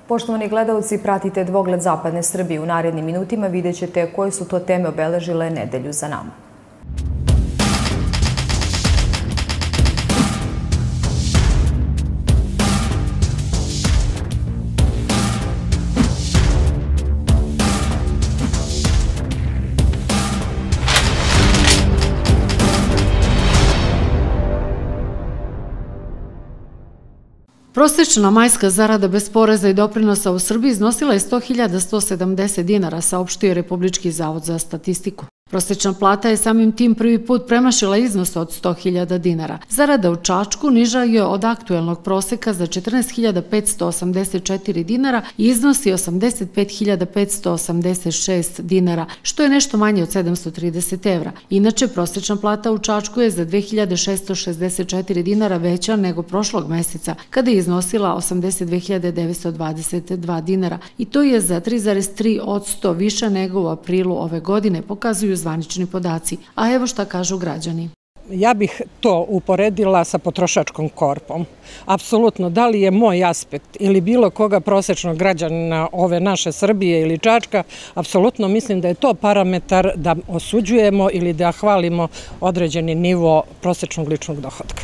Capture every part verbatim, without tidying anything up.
Poštovani gledalci, pratite Dvogled zapadne Srbije. U narednim minutima vidjet ćete koje su to teme obeležile nedelju za nama. Prosečna majska zarada bez poreza i doprinosa u Srbiji iznosila je sto hiljada sto sedamdeset dinara, saopštio je Republički zavod za statistiku. Prosečna plata je samim tim prvi put premašila iznos od sto hiljada dinara. Zarada u Čačku niža je od aktuelnog proseka za četrnaest hiljada petsto osamdeset četiri dinara i iznosi osamdeset pet hiljada petsto osamdeset šest dinara, što je nešto manje od sedamsto trideset evra. Inače, prosečna plata u Čačku je za dve hiljade šessto šezdeset četiri dinara veća nego prošlog meseca, kada je iznosila osamdeset dve hiljade devetsto dvadeset dva dinara i to je za tri zarez tri posto više nego u aprilu ove godine, pokazuju zvanični podaci. A evo šta kažu građani. Ja bih to uporedila sa potrošačkom korpom. Apsolutno, da li je moj aspekt ili bilo koga prosečnog građana ove naše Srbije ili Čačka, apsolutno mislim da je to parametar da osuđujemo ili da hvalimo određeni nivo prosečnog ličnog dohotka.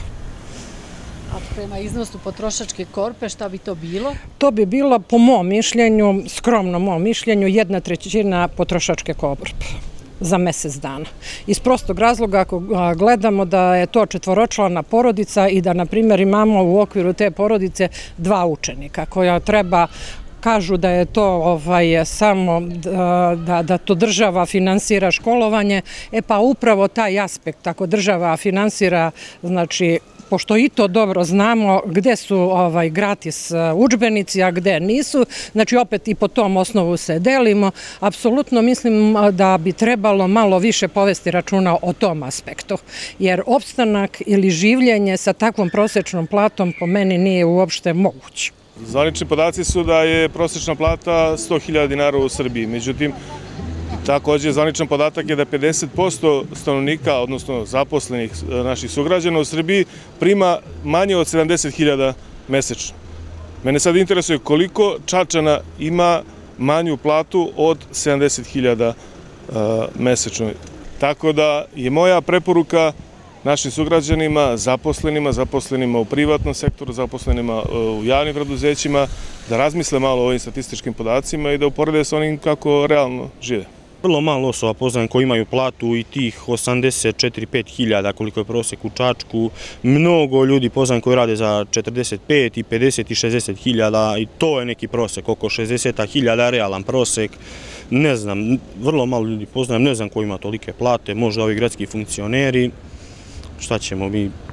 A prema iznosu potrošačke korpe, šta bi to bilo? To bi bilo, po mom mišljenju, skromnom mom mišljenju, jedna trećina potrošačke korpe za mesec dana. Iz prostog razloga, ako gledamo da je to četvoročlana porodica i da, na primjer, imamo u okviru te porodice dva učenika koja treba, kažu da je to samo da to država finansira školovanje, e pa upravo taj aspekt, ako država finansira, znači, pošto i to dobro znamo gde su gratis udžbenici, a gde nisu, znači opet i po tom osnovu se delimo, apsolutno mislim da bi trebalo malo više povesti računa o tom aspektu, jer opstanak ili življenje sa takvom prosečnom platom po meni nije uopšte moguće. Zvanični podaci su da je prosečna plata sto hiljada dinara u Srbiji, međutim, također, zvaničan podatak je da pedeset posto stanovnika, odnosno zaposlenih naših sugrađana u Srbiji, prima manje od sedamdeset hiljada mesečno. Mene sad interesuje koliko Čačana ima manju platu od sedamdeset hiljada mesečno. Tako da je moja preporuka našim sugrađanima, zaposlenima, zaposlenima u privatnom sektoru, zaposlenima u javnim preduzećima, da razmisle malo o ovim statističkim podacima i da uporede sa onim kako realno žive. Vrlo malo osoba poznajem koji imaju platu i tih osamdeset četiri do pet hiljada koliko je prosek u Čačku. Mnogo ljudi poznajem koji rade za četrdeset pet i pedeset i šezdeset hiljada i to je neki prosek, oko šezdeset hiljada realan prosek. Ne znam, vrlo malo ljudi poznajem, ne znam koji ima tolike plate, možda ovi gradski funkcioneri. Šta ćemo,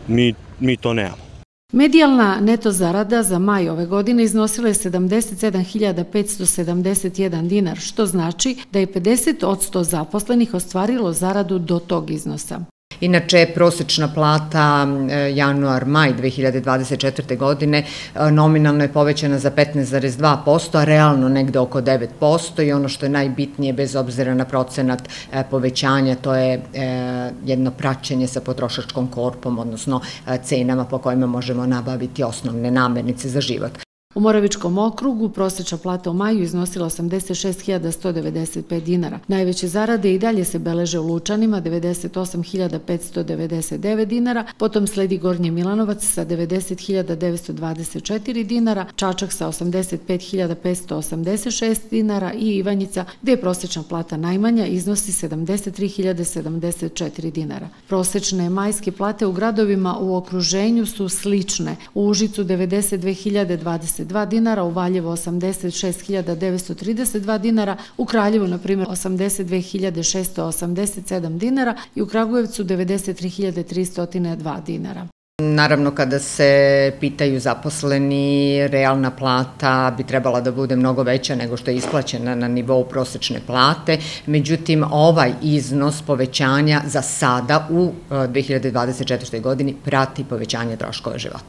mi to nemamo. Medijalna neto zarada za maj ove godine iznosila je sedamdeset sedam hiljada petsto sedamdeset jedan dinar, što znači da je pedeset posto zaposlenih ostvarilo zaradu do tog iznosa. Inače, prosečna plata januar-maj dve hiljade dvadeset četvrte. godine nominalno je povećana za petnaest zarez dva posto, a realno negde oko devet posto i ono što je najbitnije, bez obzira na procenat povećanja, to je jedno praćenje sa potrošačkom korpom, odnosno cenama po kojima možemo nabaviti osnovne namirnice za život. U Moravičkom okrugu prosečna plata u maju iznosila osamdeset šest hiljada sto devedeset pet dinara. Najveće zarade i dalje se beleže u Lučanima, devedeset osam hiljada petsto devedeset devet dinara, potom sledi Gornji Milanovac sa devedeset hiljada devetsto dvadeset četiri dinara, Čačak sa osamdeset pet hiljada petsto osamdeset šest dinara i Ivanjica, gde je prosečna plata najmanja, iznosi sedamdeset tri hiljade sedamdeset četiri dinara. Prosečne majske plate u gradovima u okruženju su slične. U Užicu devedeset dve hiljade dvadeset dva dinara, u Valjevu osamdeset šest hiljada devetsto trideset dva dinara, u Kraljevu, na primjer, osamdeset dve hiljade šesto osamdeset sedam dinara i u Kragujevcu devedeset tri hiljade tristo dva dinara. Naravno, kada se pitaju zaposleni, realna plata bi trebala da bude mnogo veća nego što je isplaćena na nivou prosečne plate. Međutim, ovaj iznos povećanja za sada u dve hiljade dvadeset četvrtoj. godini prati povećanje troškova života.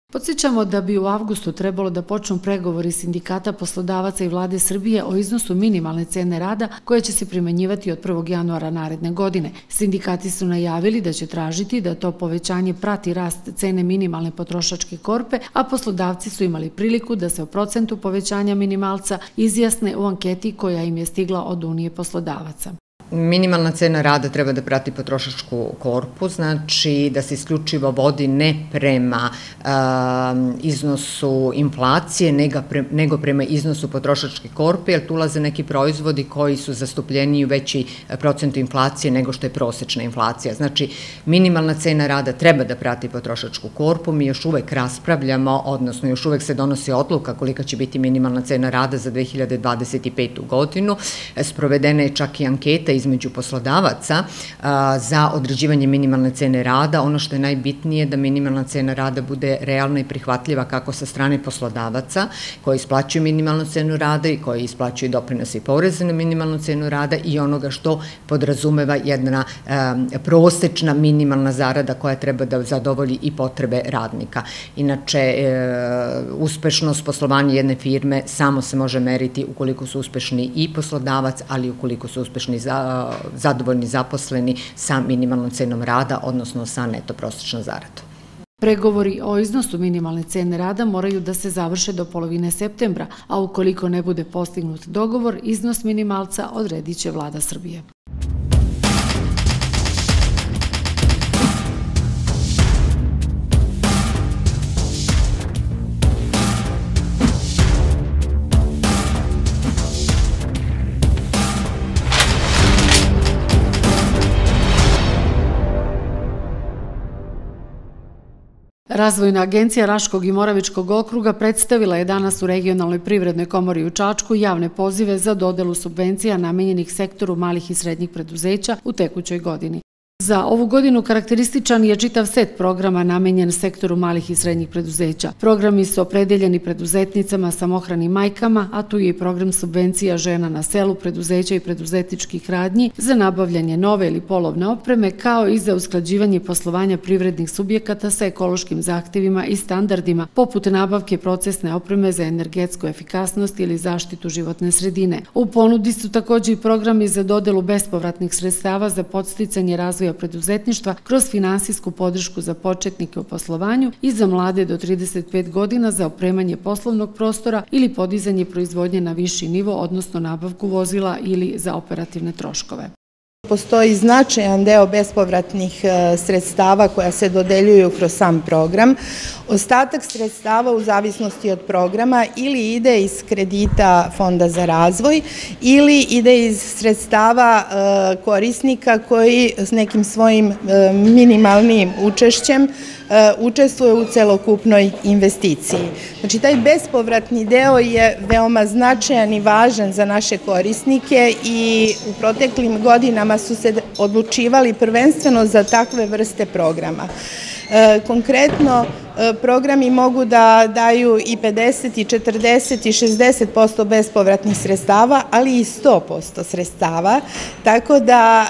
Podsjećamo da bi u avgustu trebalo da počnu pregovori sindikata, poslodavaca i vlade Srbije o iznosu minimalne cene rada koje će se primenjivati od prvog januara naredne godine. Sindikati su najavili da će tražiti da to povećanje prati rast cene minimalne potrošačke korpe, a poslodavci su imali priliku da se o procentu povećanja minimalca izjasne u anketi koja im je stigla od Unije poslodavaca. Minimalna cena rada treba da prati potrošačku korpu, znači da se isključivo vodi ne prema iznosu inflacije, nego prema iznosu potrošačke korpe, jer tu ulaze neki proizvodi koji su zastupljeni u veći procentu inflacije nego što je prosečna inflacija. Znači, minimalna cena rada treba da prati potrošačku korpu, mi još uvek raspravljamo, odnosno još uvek se donosi odluka kolika će biti minimalna cena rada za dve hiljade dvadeset petu godinu. Sprovedena je čak i anketa između poslodavaca za određivanje minimalne cene rada. Ono što je najbitnije da minimalna cena rada bude realna i prihvatljiva kako sa strane poslodavaca koji isplaćuju minimalnu cenu rada i koji isplaćuju doprinose i poreze na minimalnu cenu rada i onoga što podrazumeva jedna prosečna minimalna zarada koja treba da zadovolji i potrebe radnika. Inače, uspešnost poslovanja jedne firme samo se može meriti ukoliko su uspešni i poslodavac, ali i ukoliko su uspešni zadovoljni zaposleni sa minimalnom cenom rada, odnosno sa neto prosečnom zaradom. Pregovori o iznosu minimalne cene rada moraju da se završe do polovine septembra, a ukoliko ne bude postignut dogovor, iznos minimalca odredit će vlada Srbije. Razvojna agencija Raškog i Moravičkog okruga predstavila je danas u Regionalnoj privrednoj komori u Čačku javne pozive za dodelu subvencija namenjenih sektoru malih i srednjih preduzeća u tekućoj godini. Za ovu godinu karakterističan je čitav set programa namenjen sektoru malih i srednjih preduzeća. Programi su opredeljeni preduzetnicama, samohranim majkama, a tu je i program subvencija žena na selu, preduzeća i preduzetničkih radnji za nabavljanje nove ili polovne opreme, kao i za usklađivanje poslovanja privrednih subjekata sa ekološkim zahtevima i standardima, poput nabavke procesne opreme za energetsku efikasnost ili zaštitu životne sredine. U ponudi su također i programi za dodelu bespovratnih sredstava za podsticanje razvoja preduzetništva kroz finansijsku podršku za početnike u poslovanju i za mlade do trideset pet godina za opremanje poslovnog prostora ili podizanje proizvodnje na viši nivo, odnosno nabavku vozila ili za operativne troškove. Postoji značajan deo bespovratnih sredstava koja se dodeljuju kroz sam program. Ostatak sredstava u zavisnosti od programa ili ide iz kredita Fonda za razvoj ili ide iz sredstava korisnika koji s nekim svojim minimalnim učešćem učestvuje u celokupnoj investiciji. Znači, taj bespovratni deo je veoma značajan i važan za naše korisnike i u proteklim godinama su se odlučivali prvenstveno za takve vrste programa. Konkretno, programi mogu da daju i pedeset, i četrdeset, i šezdeset posto bespovratnih sredstava, ali i sto posto sredstava, tako da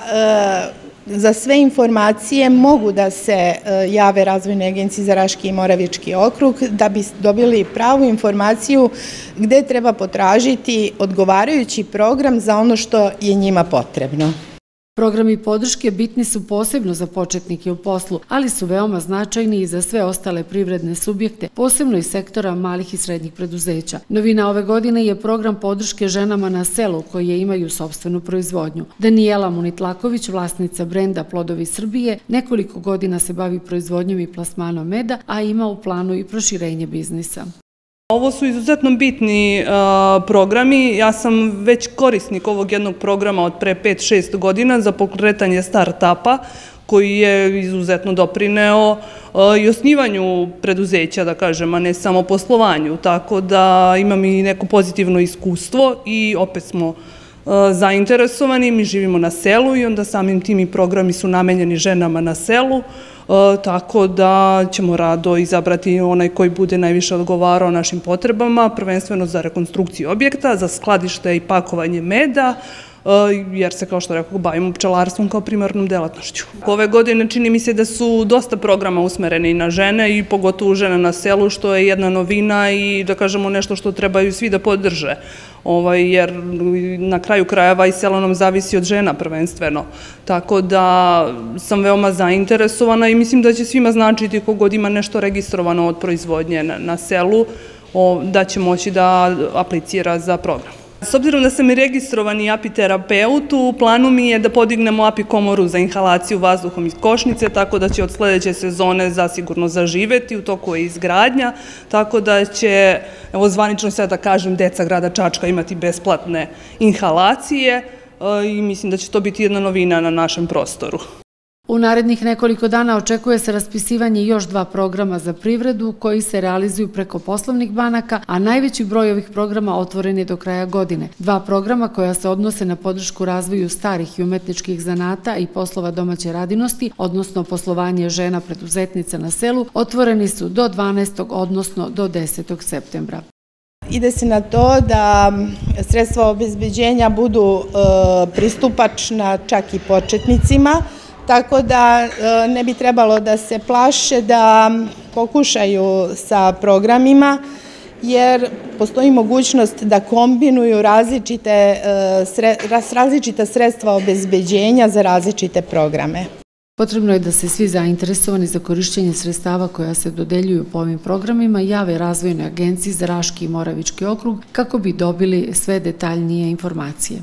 za sve informacije mogu da se jave Razvojnoj agenciji za Raški i Moravički okrug da bi dobili pravu informaciju gde treba potražiti odgovarajući program za ono što je njima potrebno. Programi podrške bitni su posebno za početnike u poslu, ali su veoma značajni i za sve ostale privredne subjekte, posebno iz sektora malih i srednjih preduzeća. Novina ove godine je program podrške ženama na selu koje imaju sopstvenu proizvodnju. Danijela Munitlaković, vlasnica brenda Plodovi Srbije, nekoliko godina se bavi proizvodnjom i plasmanom meda, a ima u planu i proširenje biznisa. Ovo su izuzetno bitni programi. Ja sam već korisnik ovog jednog programa od pre pet šest godina za pokretanje start-upa koji je izuzetno doprineo i osnivanju preduzeća, da kažem, a ne samo poslovanju. Tako da imam i neko pozitivno iskustvo i opet smo zainteresovani. Mi živimo na selu i onda samim tim i programi su namenjeni ženama na selu. Tako da ćemo rado izabrati onaj koji bude najviše odgovarao našim potrebama, prvenstveno za rekonstrukciju objekta, za skladište i pakovanje meda, jer se, kao što rekao, bavimo pčelarstvom kao primarnom delatnošću. Ove godine čini mi se da su dosta programa usmereni na žene i pogotovo žene na selu, što je jedna novina i da kažemo nešto što trebaju svi da podrže, jer na kraju krajeva i selo nam zavisi od žena prvenstveno. Tako da sam veoma zainteresovana i mislim da će svima značiti kogod ima nešto registrovano od proizvodnje na selu, da će moći da aplicira za program. S obzirom da sam i registrovani apiterapeut, u planu mi je da podignemo apikomoru za inhalaciju vazduhom iz košnice, tako da će od sledeće sezone zasigurno zaživeti, u toku je izgradnja, tako da će, evo zvanično sad da kažem, deca grada Čačka imati besplatne inhalacije i mislim da će to biti jedna novina na našem prostoru. U narednih nekoliko dana očekuje se raspisivanje još dva programa za privredu koji se realizuju preko poslovnih banaka, a najveći broj ovih programa otvoren je do kraja godine. Dva programa koja se odnose na podršku razvoju starih i umetničkih zanata i poslova domaće radinosti, odnosno poslovanje žena preduzetnica na selu, otvoreni su do dvanaestog odnosno do desetog septembra. Ide se na to da sredstva obezbeđenja budu pristupačna čak i početnicima, tako da ne bi trebalo da se plaše da pokušaju sa programima, jer postoji mogućnost da kombinuju različita sredstva obezbeđenja za različite programe. Potrebno je da se svi zainteresovani za korišćenje sredstava koja se dodeljuju po ovim programima jave Razvojnoj agenciji za Raški i Moravički okrug kako bi dobili sve detaljnije informacije.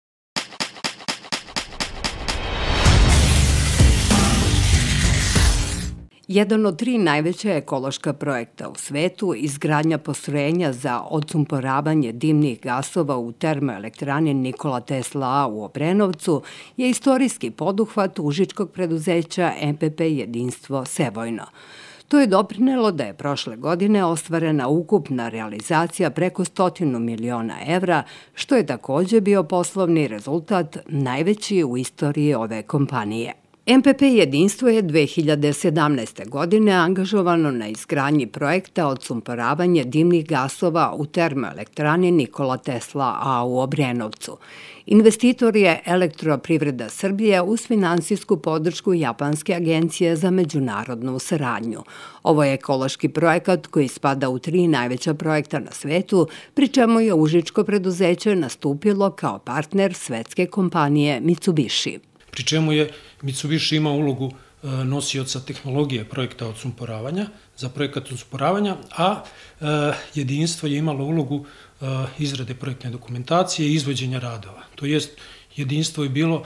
Jedan od tri najveća ekološka projekta u svetu, izgradnja postrojenja za odsumporavanje dimnih gasova u termoelektrani Nikola Tesla A u Obrenovcu, je istorijski poduhvat užičkog preduzeća M P P Jedinstvo Sevojno. To je doprinelo da je prošle godine ostvarena ukupna realizacija preko stotinu miliona evra, što je takođe bio poslovni rezultat najveći u istoriji ove kompanije. M P P Jedinstvo je dve hiljade sedamnaeste. godine angažovano na izgradnji projekta odsumporavanje dimnih gasova u termoelektrani Nikola Tesla A u Obrenovcu. Investitor je Elektroprivreda Srbije uz finansijsku podršku Japanske agencije za međunarodnu saradnju. Ovo je ekološki projekat koji spada u tri najveća projekta na svetu, pri čemu je užičko preduzeće nastupilo kao partner svetske kompanije Mitsubishi. Pri čemu je Mitsubishi imao ulogu nosioca tehnologije projekta odsumporavanja, za projekat odsumporavanja, a Jedinstvo je imalo ulogu izrade projektne dokumentacije i izvođenja radova. To jest, Jedinstvo je bilo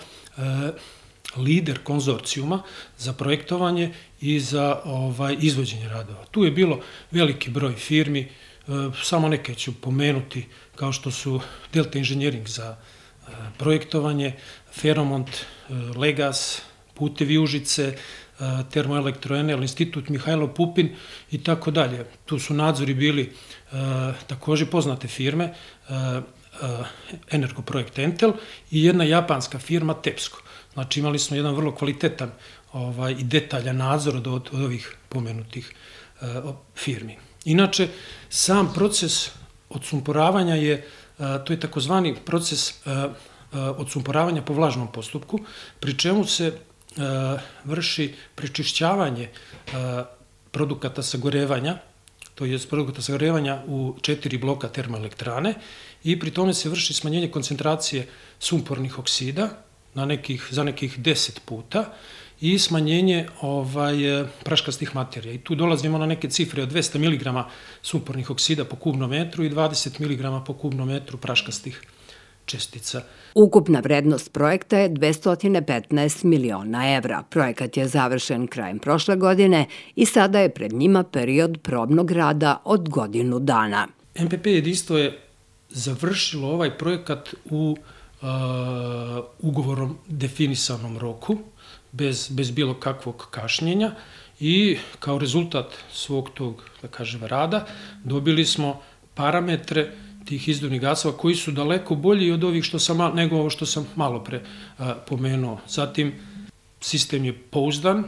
lider konzorcijuma za projektovanje i za izvođenje radova. Tu je bilo veliki broj firmi, samo neke ću pomenuti, kao što su Delta Engineering za projektovanje, Feromont, Legas, Putevi Užice, Termoelektroenel, Institut Mihajlo Pupin i tako dalje. Tu su nadzori bili takođe poznate firme, Energoprojekt Entel i jedna japanska firma Tepsko. Znači imali smo jedan vrlo kvalitetan i detaljan nadzor od ovih pomenutih firmi. Inače, sam proces odsumporavanja je, to je takozvani proces odsumporavanja po vlažnom postupku, pri čemu se vrši prečišćavanje produkata sagorevanja, to je produkata sagorevanja u četiri bloka termoelektrane i pri tome se vrši smanjenje koncentracije sumpornih oksida za nekih deset puta i smanjenje praškastih materija. I tu dolazimo na neke cifre od dvesta miligrama sumpornih oksida po kubnom metru i dvadeset miligrama po kubnom metru praškastih čestica. Ukupna vrednost projekta je dvesta petnaest miliona evra. Projekat je završen krajem prošle godine i sada je pred njima period probnog rada od godinu dana. M P P Jedinstvo je završilo ovaj projekat u ugovorom definisanom roku, bez bilo kakvog kašnjenja i kao rezultat svog tog, da kažem, rada dobili smo parametre tih izduvnih gasova koji su daleko bolji od ovih nego ovo što sam malo pre pomenuo. Zatim, sistem je pouzdan,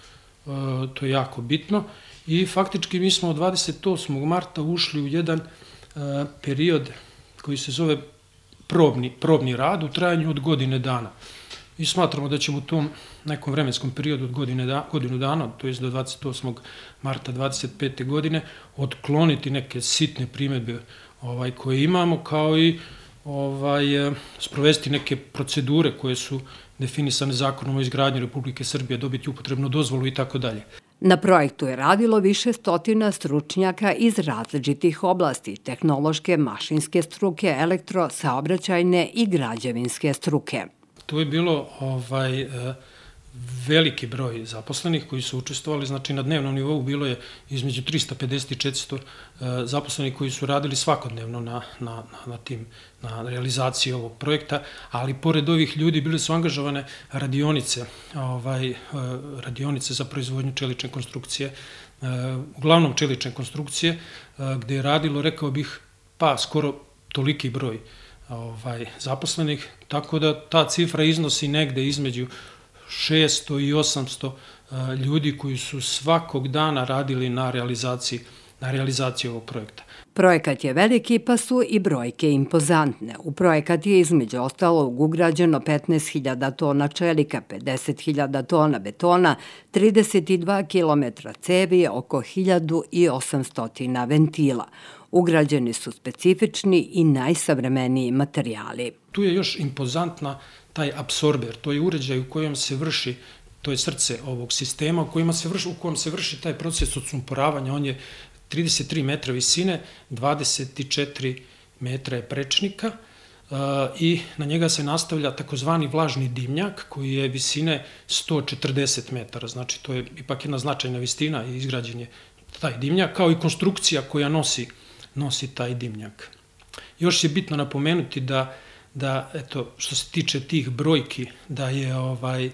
to je jako bitno i faktički mi smo od dvadeset osmog marta ušli u jedan period koji se zove probni, probni rad u trajanju od godine dana. I smatramo da ćemo u tom nekom vremenskom periodu od godine da, godinu dana, to je do dvadeset osmog marta dvadeset pete godine, otkloniti neke sitne primedbe ovaj, koje imamo, kao i ovaj, sprovesti neke procedure koje su definisane zakonom o izgradnji Republike Srbije, dobiti upotrebnu dozvolu i tako dalje. Na projektu je radilo više stotina stručnjaka iz različitih oblasti, tehnološke, mašinske struke, elektro, saobraćajne i građevinske struke. To je bilo ovaj, veliki broj zaposlenih koji su učestvovali, znači na dnevnom nivou bilo je između trista pedeset i četiristo zaposlenih koji su radili svakodnevno na, na, na, tim, na realizaciji ovog projekta, ali pored ovih ljudi bile su angažovane radionice, ovaj, radionice za proizvodnju čelične konstrukcije, uglavnom čelične konstrukcije, gde je radilo, rekao bih, pa skoro toliki broj ovaj, zaposlenih, tako da ta cifra iznosi negde između šesto i osamsto ljudi koji su svakog dana radili na realizaciji, na realizaciji ovog projekta. Projekat je veliki, pa su i brojke impozantne. U projekat je između ostalog ugrađeno petnaest hiljada tona čelika, pedeset hiljada tona betona, trideset dva kilometra cevi, oko hiljadu osamsto ventila. Ugrađeni su specifični i najsavremeniji materijali. Tu je još impozantna taj apsorber, to je uređaj u kojem se vrši, to je srce ovog sistema, u kojem se vrši, u kojem se vrši taj proces odsumporavanja. On je trideset tri metra visine, dvadeset četiri metra je prečnika i na njega se nastavlja takozvani vlažni dimnjak koji je visine sto četrdeset metara. Znači, to je ipak jedna značajna visina i izgrađen je taj dimnjak, kao i konstrukcija koja nosi, nosi taj dimnjak. Još je bitno napomenuti da, da eto, što se tiče tih brojki, da je ovaj,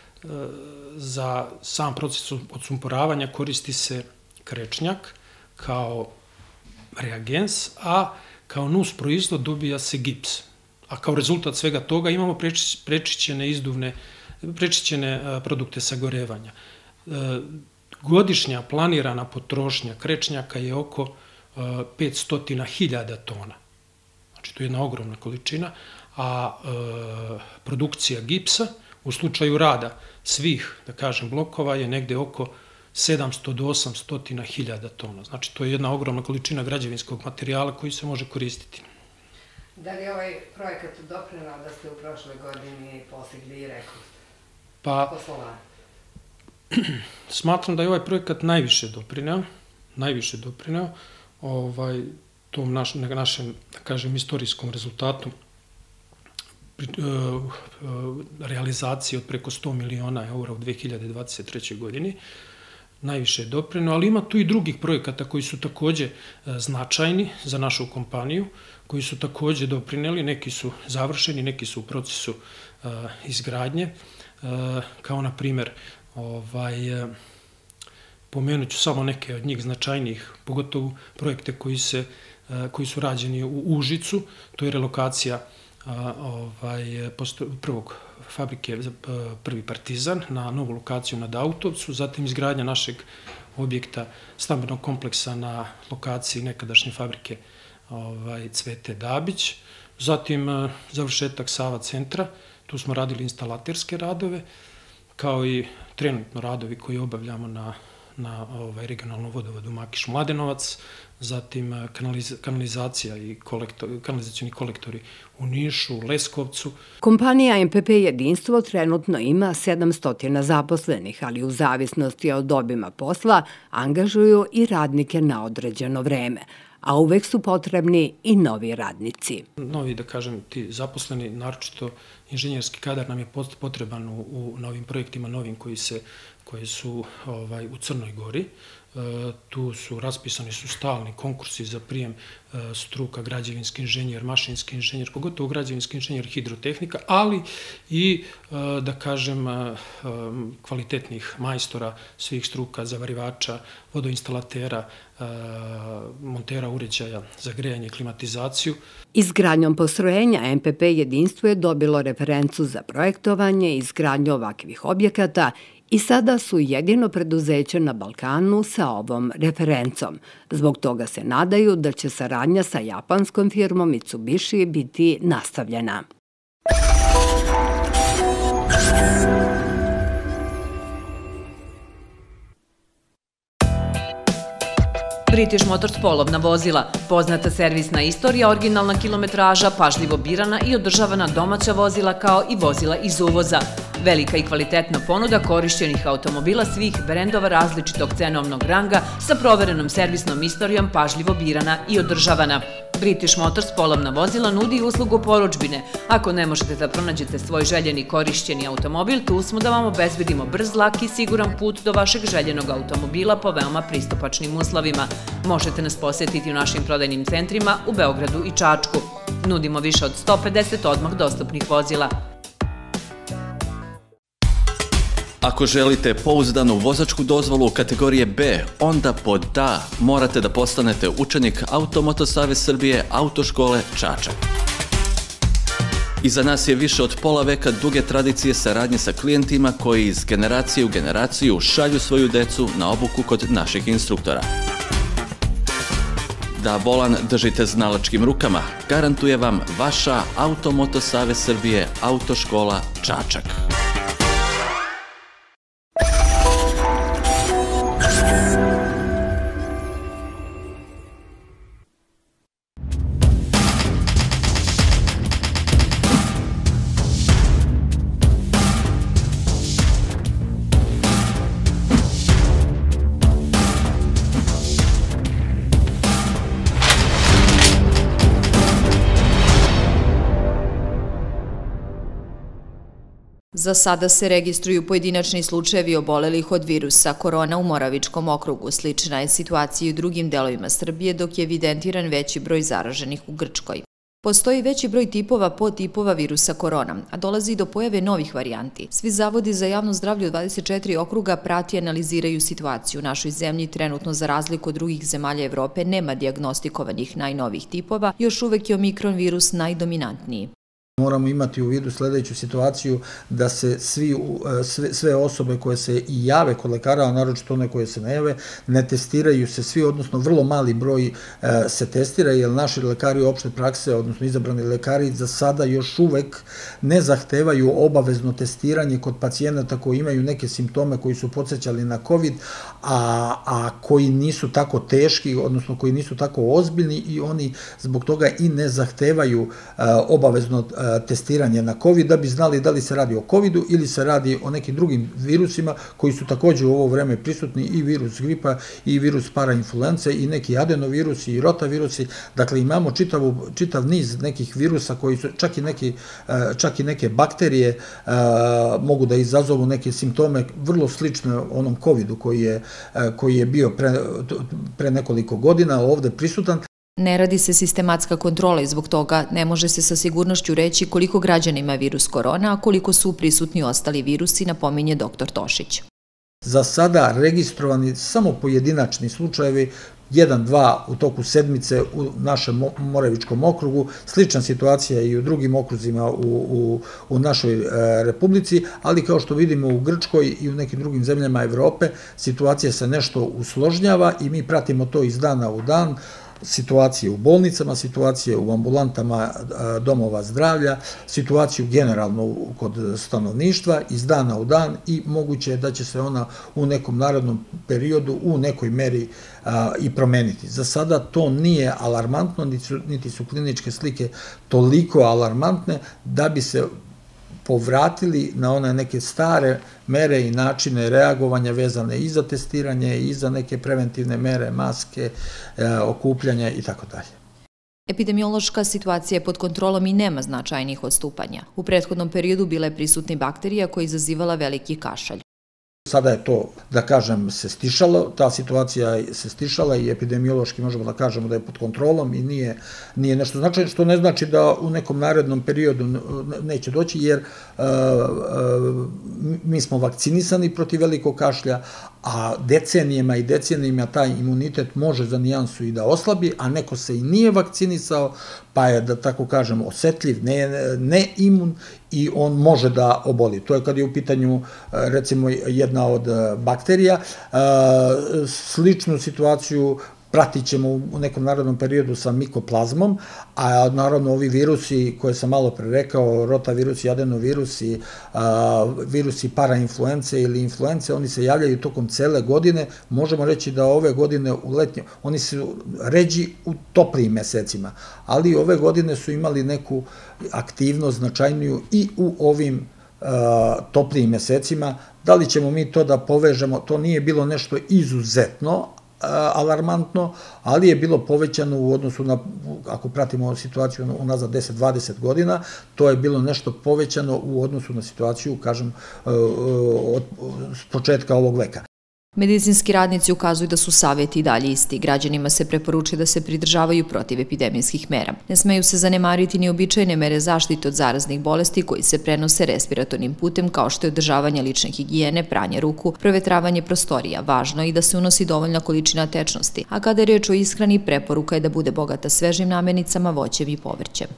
za sam proces odsumporavanja koristi se krečnjak kao reagens, a kao nus proizvod dobija se gips. A kao rezultat svega toga imamo prečišćene izduvne, prečišćene produkte sagorevanja. Godišnja planirana potrošnja krečnjaka je oko petsto hiljada tona. Znači, to je jedna ogromna količina, a produkcija gipsa u slučaju rada svih, da kažem, blokova je negde oko sedamsto do osamsto hiljada tona. Znači, to je jedna ogromna količina građevinskog materijala koji se može koristiti. Da li je ovaj projekat doprineo da ste u prošloj godini postigli rekord poslovanja? Smatram da je ovaj projekat najviše doprineo, najviše doprineo ovaj, tom naš, našem, da kažem, istorijskom rezultatu realizacije od preko sto miliona eura u dve hiljade dvadeset trećoj godini. Najviše je doprineo, ali ima tu i drugih projekata koji su takođe značajni za našu kompaniju, koji su takođe doprineli, neki su završeni, neki su u procesu izgradnje, kao na primer, ovaj, pomenut ću samo neke od njih značajnijih, pogotovo projekte koji, se, koji su rađeni u Užicu, to je relokacija ovaj, prvog fabrike Prvi Partizan na novu lokaciju na Dautovcu, zatim izgradnja našeg objekta stambenog kompleksa na lokaciji nekadašnje fabrike ovaj, Cvete Dabić, zatim završetak Sava centra, tu smo radili instalaterske radove, kao i trenutno radovi koji obavljamo na, na ovaj, regionalnom vodovodu Makiš-Mladenovac, zatim kanaliz, kanalizacija i kolektor, kanalizacioni kolektori u Nišu, Leskovcu. Kompanija M P P Jedinstvo trenutno ima sedamsto zaposlenih, ali u zavisnosti od obima posla angažuju i radnike na određeno vreme, a uvek su potrebni i novi radnici. Novi, da kažem, ti zaposleni, naročito inženjerski kadar nam je potreban u, u novim projektima, novim koji, se, koji su ovaj, u Crnoj Gori. E, tu su raspisani su stalni konkursi za prijem e, struka, građevinski inženjer, mašinski inženjer, pogotovo građevinski inženjer, hidrotehnika, ali i, e, da kažem, e, kvalitetnih majstora svih struka, zavarivača, vodoinstalatera, e, montera uređaja za grejanje i klimatizaciju. Izgradnjom postrojenja M P P Jedinstvo je dobilo referencu za projektovanje i izgradnju ovakvih objekata I sada su jedino preduzeće na Balkanu sa ovom referencom. Zbog toga se nadaju da će saradnja sa japanskom firmom Mitsubishi biti nastavljena. British Motors polovna vozila, poznata servisna istorija, originalna kilometraža, pažljivo birana i održavana domaća vozila kao i vozila iz uvoza. Velika i kvalitetna ponuda korišćenih automobila svih brendova različitog cenovnog ranga sa proverenom servisnom istorijom, pažljivo birana i održavana. British Motors polovna vozila nudi uslugu porudžbine. Ako ne možete da pronađete svoj željeni korišćeni automobil, tu smo da vam obezbedimo brz, lak i siguran put do vašeg željenog automobila po veoma pristupačnim uslovima. Možete nas posjetiti u našim prodajnim centrima u Beogradu i Čačku. Nudimo više od sto pedeset odmah dostupnih vozila. Ako želite pouzdanu vozačku dozvolu kategorije B, onda pod da morate da postanete učenik Automoto Savez Srbije autoškole Čačak. Iza nas je više od pola veka duge tradicije saradnje sa klijentima koji iz generacije u generaciju šalju svoju decu na obuku kod naših instruktora. Da volan držite znalačkim rukama, garantuje vam vaša Automoto Savez Srbije autoškola Čačak. Za sada se registruju pojedinačni slučajevi obolelih od virusa korona u Moravičkom okrugu. Slična je situacija i u drugim delovima Srbije, dok je evidentiran veći broj zaraženih u Grčkoj. Postoji veći broj tipova podtipova virusa korona, a dolazi i do pojave novih varijanti. Svi zavodi za javno zdravlje u dvadeset četiri okruga prati i analiziraju situaciju. U našoj zemlji trenutno, za razliku od drugih zemalja Evrope, nema dijagnostikovanih najnovih tipova, još uvek je omikron virus najdominantniji. Moramo imati u vidu sledeću situaciju da se svi, sve, sve osobe koje se i jave kod lekara, a naročito one koje se ne jave, ne testiraju se svi, odnosno vrlo mali broj se testira, jer naši lekari opšte prakse, odnosno izabrani lekari, za sada još uvek ne zahtevaju obavezno testiranje kod pacijenata koji imaju neke simptome koji su podsjećali na COVID, a, a koji nisu tako teški, odnosno koji nisu tako ozbiljni, i oni zbog toga i ne zahtevaju obavezno testiranje na COVID, da bi znali da li se radi o covidu ili se radi o nekim drugim virusima koji su takođe u ovo vreme prisutni, i virus gripa i virus parainfluence i neki adenovirusi i rotavirusi. Dakle, imamo čitav, čitav niz nekih virusa koji su, čak i, neki, čak i neke bakterije mogu da izazovu neke simptome vrlo slične onom covidu koji je, koji je bio pre, pre nekoliko godina ovde prisutan. Ne radi se sistematska kontrola i zbog toga ne može se sa sigurnošću reći koliko građana ima virus korona, a koliko su prisutni ostali virusi, napominje doktor Tošić. Za sada registrovani samo pojedinačni slučajevi, jedan, dva u toku sedmice u našem Moravičkom okrugu. Slična situacija i u drugim okruzima u, u, u našoj e, republici, ali kao što vidimo u Grčkoj i u nekim drugim zemljama Evrope, situacija se nešto usložnjava i mi pratimo to iz dana u dan. Situacije u bolnicama, situacije u ambulantama domova zdravlja, situaciju generalno kod stanovništva iz dana u dan, i moguće je da će se ona u nekom narednom periodu u nekoj meri i promeniti. Za sada to nije alarmantno, niti su kliničke slike toliko alarmantne da bi se povratili na one neke stare mere i načine reagovanja vezane i za testiranje i za neke preventivne mere, maske, okupljanja i tako dalje. Epidemiološka situacija je pod kontrolom i nema značajnih odstupanja. U prethodnom periodu bila je prisutna bakterija koja je izazivala veliki kašalj. Sada je to, da kažem, se stišalo, ta situacija se stišala i epidemiološki možemo da kažemo da je pod kontrolom i nije, nije nešto značajno, što ne znači da u nekom narednom periodu neće doći, jer uh, uh, mi smo vakcinisani protiv velikog kašlja, a decenijama i decenijama taj imunitet može za nijansu i da oslabi, a neko se i nije vakcinisao, pa je, da tako kažem, osetljiv, ne imun i on može da oboli. To je kad je u pitanju, recimo, jedna od bakterija. Sličnu situaciju pratit ćemo u nekom narodnom periodu sa mikoplazmom, a naravno ovi virusi koje sam malo pre rekao, rotavirusi, adenovirusi, virusi parainfluence ili influence, oni se javljaju tokom cele godine. Možemo reći da ove godine u letnju, oni su ređi u toplijim mesecima, ali ove godine su imali neku aktivnost značajniju i u ovim toplijim mesecima. Da li ćemo mi to da povežemo, to nije bilo nešto izuzetno alarmantno, ali je bilo povećano u odnosu na, ako pratimo situaciju unazad deset do dvadeset godina, to je bilo nešto povećano u odnosu na situaciju, kažem, od početka ovog veka. Medicinski radnici ukazuju da su savjeti i dalje isti. Građanima se preporučuje da se pridržavaju protivepidemijskih mera. Ne smeju se zanemariti ni običajne mere zaštite od zaraznih bolesti koji se prenose respiratornim putem, kao što je održavanje lične higijene, pranje ruku, provetravanje prostorija. Važno je i da se unosi dovoljna količina tečnosti, a kada je reč o ishrani, preporuka je da bude bogata svežim namirnicama, voćem i povrćem.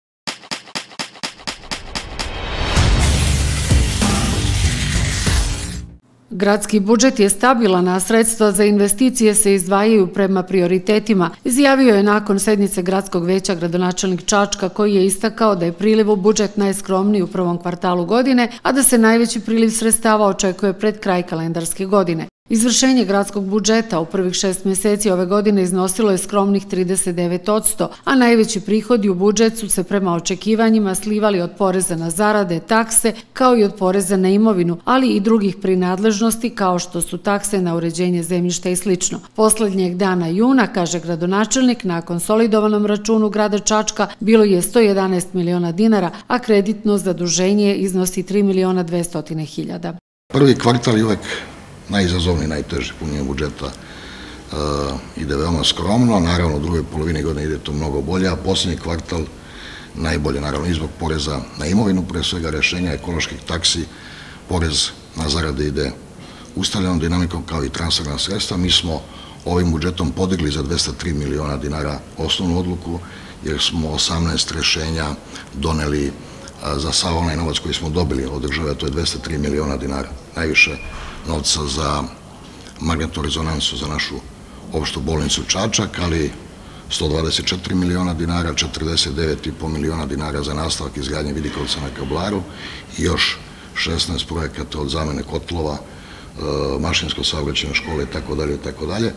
Gradski budžet je stabilan, a sredstva za investicije se izdvajaju prema prioritetima, izjavio je nakon sednice Gradskog veća gradonačelnik Čačka, koji je istakao da je priliv u budžet najskromniji u prvom kvartalu godine, a da se najveći priliv sredstava očekuje pred kraj kalendarske godine. Izvršenje gradskog budžeta u prvih šest meseci ove godine iznosilo je skromnih trideset devet posto, a najveći prihodi u budžet su se prema očekivanjima slivali od poreza na zarade, takse, kao i od poreza na imovinu, ali i drugih prinadležnosti kao što su takse na uređenje zemljišta i slično. Poslednjeg dana juna, kaže gradonačelnik, na konsolidovanom računu grada Čačka bilo je sto jedanaest miliona dinara, a kreditno zaduženje iznosi tri miliona dvesta hiljada. Prvi kvartal je uvek najizazovniji, najteži. Punjenje budžeta ide veoma skromno, naravno u drugoj polovini godine ide to mnogo bolje, a poslednji kvartal najbolje, naravno i zbog poreza na imovinu, pre svega rešenja ekoloških taksi, porez na zarade ide ustaljenom dinamikom kao i transferna sredstva. Mi smo ovim budžetom podigli za dvesta tri miliona dinara osnovnu odluku, jer smo osamnaest rešenja doneli za sav onaj novac koji smo dobili od države, to je dvesta tri miliona dinara. Najviše novca za magnetnu rezonansu za našu opštu bolnicu Čačak, ali sto dvadeset četiri miliona dinara, četrdeset devet i po miliona dinara za nastavak izgradnje vidikovca na Kablaru i još šesnaest projekata od zamene kotlova, mašinsko-saobraćajne škole i tako dalje i tako dalje.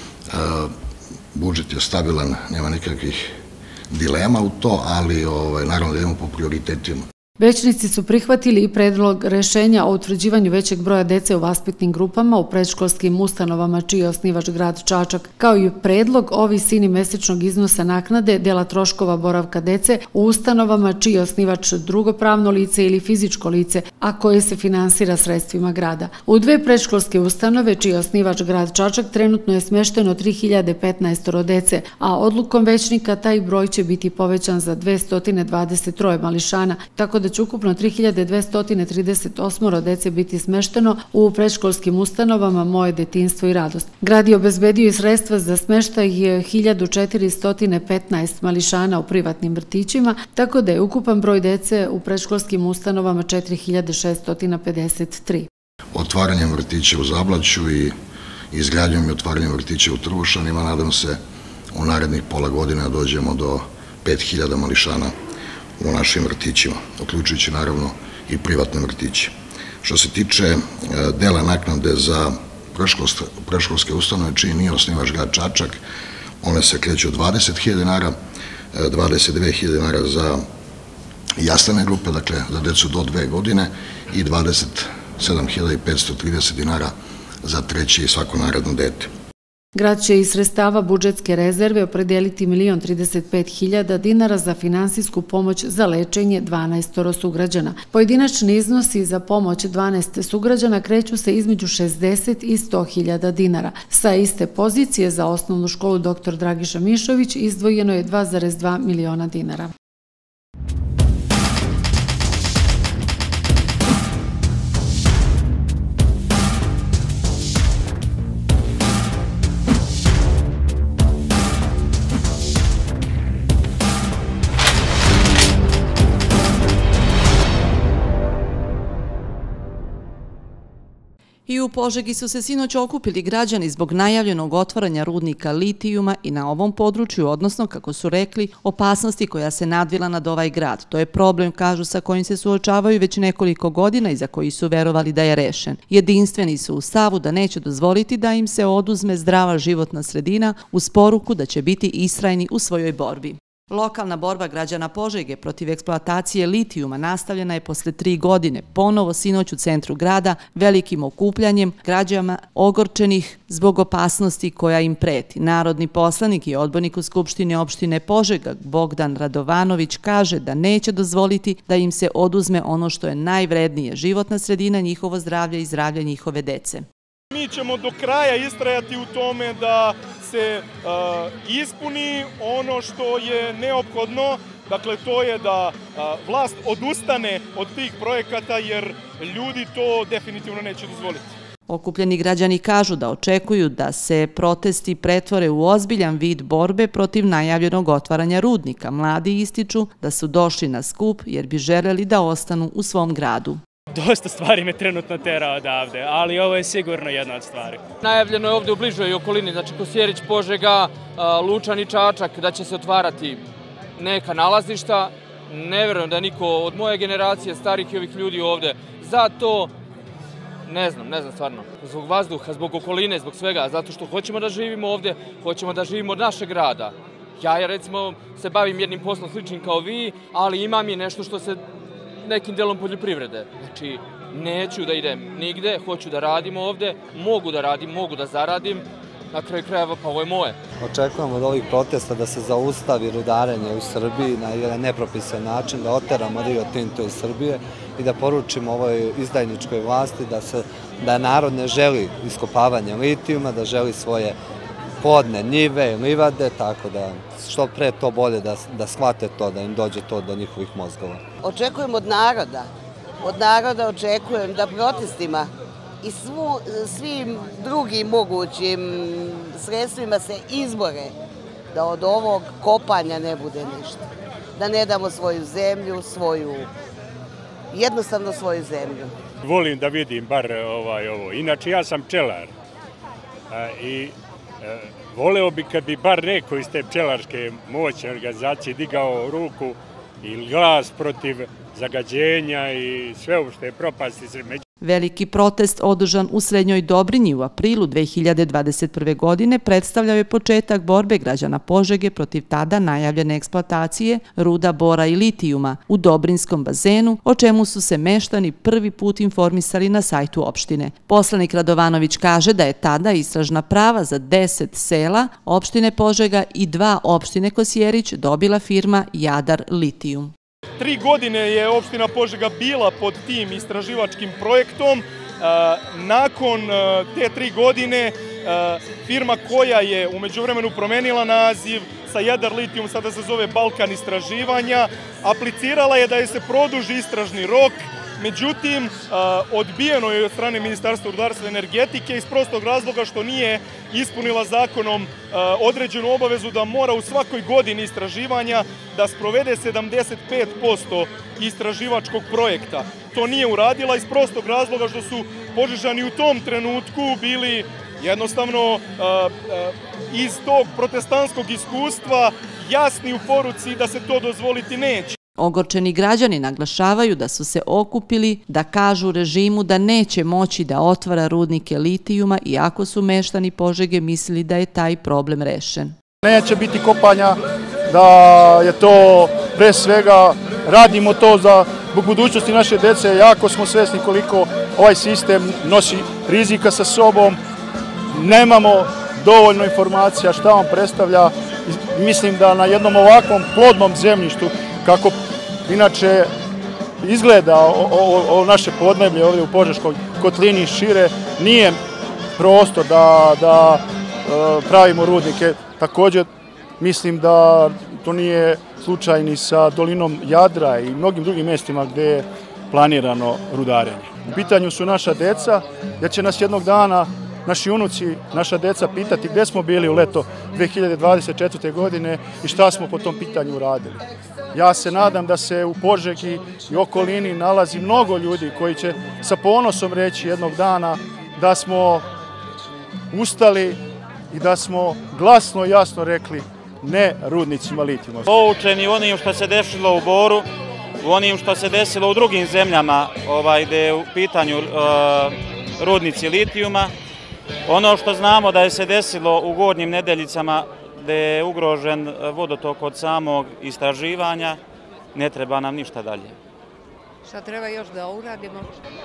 Budžet je stabilan, nema nikakvih dilema u to, ali naravno da idemo po prioritetima. Većnici su prihvatili i predlog rešenja o utvrđivanju većeg broja dece u vaspitnim grupama u predškolskim ustanovama čiji je osnivač grad Čačak, kao i predlog o visini mesečnog iznosa naknade dela troškova boravka dece u ustanovama čiji je osnivač drugo pravno lice ili fizičko lice, a koje se finansira sredstvima grada. U dve predškolske ustanove čiji je osnivač grad Čačak trenutno je smešteno tri hiljade petnaest dece, a odlukom većnika taj broj će biti povećan za dvesta dvadeset tri mališana, tako da da će ukupno tri hiljade dvesta trideset osam dece biti smešteno u predškolskim ustanovama Moje detinjstvo i radost. Grad je obezbedio i sredstva za smeštaj hiljadu četiristo petnaest mališana u privatnim vrtićima, tako da je ukupan broj dece u predškolskim ustanovama četiri hiljade šeststo pedeset tri. Otvaranjem vrtića u Zablaću i izgradnjom i otvaranjem vrtića u Trbušanima, nadam se u narednih pola godina dođemo do pet hiljada mališana u našim vrtićima, uključujući naravno i privatne vrtiće. Što se tiče dela naknade za predškolske ustanove čiji nije osnivač grad Čačak, one se kreću od dvadeset hiljada dinara, dvadeset dve hiljade dinara za jasljene grupe, dakle za decu do dve godine i dvadeset sedam hiljada petsto trideset dinara za treće i svako naredno dete. Grad će iz sredstava budžetske rezerve opredeliti milion trideset pet hiljada dinara za finansijsku pomoć za lečenje dvanaest sugrađana. Pojedinačni iznosi za pomoć dvanaest sugrađana kreću se između šezdeset i sto hiljada dinara. Sa iste pozicije za osnovnu školu doktor Dragiša Mišović izdvojeno je dva zarez dva miliona dinara. I u Požegi su se sinoć okupili građani zbog najavljenog otvaranja rudnika litijuma i na ovom području, odnosno, kako su rekli, opasnosti koja se nadvila nad ovaj grad. To je problem, kažu, sa kojim se suočavaju već nekoliko godina i za koji su verovali da je rešen. Jedinstveni su u stavu da neće dozvoliti da im se oduzme zdrava životna sredina uz poruku da će biti istrajni u svojoj borbi. Lokalna borba građana Požege protiv eksploatacije litijuma nastavljena je posle tri godine, ponovo sinoć u centru grada, velikim okupljanjem građana ogorčenih zbog opasnosti koja im preti. Narodni poslanik i odbornik u Skupštini opštine Požega Bogdan Radovanović kaže da neće dozvoliti da im se oduzme ono što je najvrednije, životna sredina, njihovo zdravlje i zdravlje njihove dece. Mi ćemo do kraja istrajati u tome da se ispuni ono što je neophodno, dakle to je da vlast odustane od tih projekata jer ljudi to definitivno neće dozvoliti. Okupljeni građani kažu da očekuju da se protesti pretvore u ozbiljan vid borbe protiv najavljenog otvaranja rudnika. Mladi ističu da su došli na skup jer bi želeli da ostanu u svom gradu. Dosta stvari me trenutno tera odavde, ali ovo je sigurno jedna od stvari. Najavljeno je ovde u bližoj okolini, znači Kosjerić, Požega, Lučan i Čačak, da će se otvarati neka nalazišta. Ne verujem da niko od moje generacije, starih i ovih ljudi ovde, zato ne znam, ne znam stvarno. Zbog vazduha, zbog okoline, zbog svega, zato što hoćemo da živimo ovde, hoćemo da živimo od našeg grada. Ja, recimo, se bavim jednim poslom sličnim kao vi, ali imam i nešto što se nekim delom poljoprivrede. Znači, neću da idem nigde, hoću da radim ovde, mogu da radim, mogu da zaradim, na kraju krajeva pa ovo je moje. Očekujemo od ovih protesta da se zaustavi rudarenje u Srbiji na jedan nepropisan način, da oteramo Rio Tinto iz Srbije i da poručimo ovoj izdajničkoj vlasti da, se, da narod ne želi iskopavanje litijuma, da želi svoje podne njive i livade, tako da što pre to bolje da, da shvate to, da im dođe to do njihovih mozgova. Očekujem od naroda, od naroda očekujem da protestima i svu, svim drugim mogućim sredstvima se izbore da od ovog kopanja ne bude ništa. Da ne damo svoju zemlju, svoju, jednostavno svoju zemlju. Volim da vidim bar ovaj, ovo. Inače ja sam pčelar a, i a, voleo bi kad bi bar neko iz te pčelarske moćne organizacije digao ruku i glas protiv zagađenja i sve uopšte propasti se. Veliki protest održan u Srednjoj Dobrinji u aprilu dve hiljade dvadeset prve. godine predstavljao je početak borbe građana Požege protiv tada najavljene eksploatacije ruda bora i litijuma u Dobrinskom bazenu, o čemu su se meštani prvi put informisali na sajtu opštine. Poslanik Radovanović kaže da je tada istražna prava za deset sela opštine Požega i dva opštine Kosjerić dobila firma Jadar litijum. Tri godine je opština Požega bila pod tim istraživačkim projektom. Nakon te tri godine firma koja je u međuvremenu promenila naziv sa Jadar litijum, sada se zove Balkan istraživanja, aplicirala je da je se produži istražni rok. Međutim, odbijeno je od strane Ministarstva rudarstva i energetike iz prostog razloga što nije ispunila zakonom određenu obavezu da mora u svakoj godini istraživanja da sprovede sedamdeset pet posto istraživačkog projekta. To nije uradila iz prostog razloga što su Požežani u tom trenutku bili jednostavno iz tog protestantskog iskustva jasni u poruci da se to dozvoliti neće. Ogorčeni građani naglašavaju da su se okupili da kažu režimu da neće moći da otvara rudnike litijuma, iako su meštani Požege mislili da je taj problem rešen. Neće biti kopanja, da je to pre svega, radimo to za budućnosti naše dece, jako smo svesni koliko ovaj sistem nosi rizika sa sobom, nemamo dovoljno informacija šta on predstavlja. Mislim da na jednom ovakvom plodnom zemljištu, kako inače izgleda ovo naše podneblje ovdje u Požeškoj kotlini šire, nije prostor da, da pravimo rudnike. Također mislim da to nije slučaj ni sa dolinom Jadra i mnogim drugim mjestima gdje je planirano rudarenje. U pitanju su naša deca, jer će nas jednog dana naši unuci, naša deca pitati gdje smo bili u leto dve hiljade dvadeset četvrte. godine i šta smo po tom pitanju uradili. Ja se nadam da se u Požegi i okolini nalazi mnogo ljudi koji će sa ponosom reći jednog dana da smo ustali i da smo glasno i jasno rekli ne rudnicima litijuma. Poučeni onim što se desilo u Boru, u onim što se desilo u drugim zemljama gde je u pitanju rudnici litijuma, ono što znamo da je se desilo u Gornjim Nedeljicama gde je ugrožen vodotok od samog istraživanja, ne treba nam ništa dalje. Šta treba još da uradimo?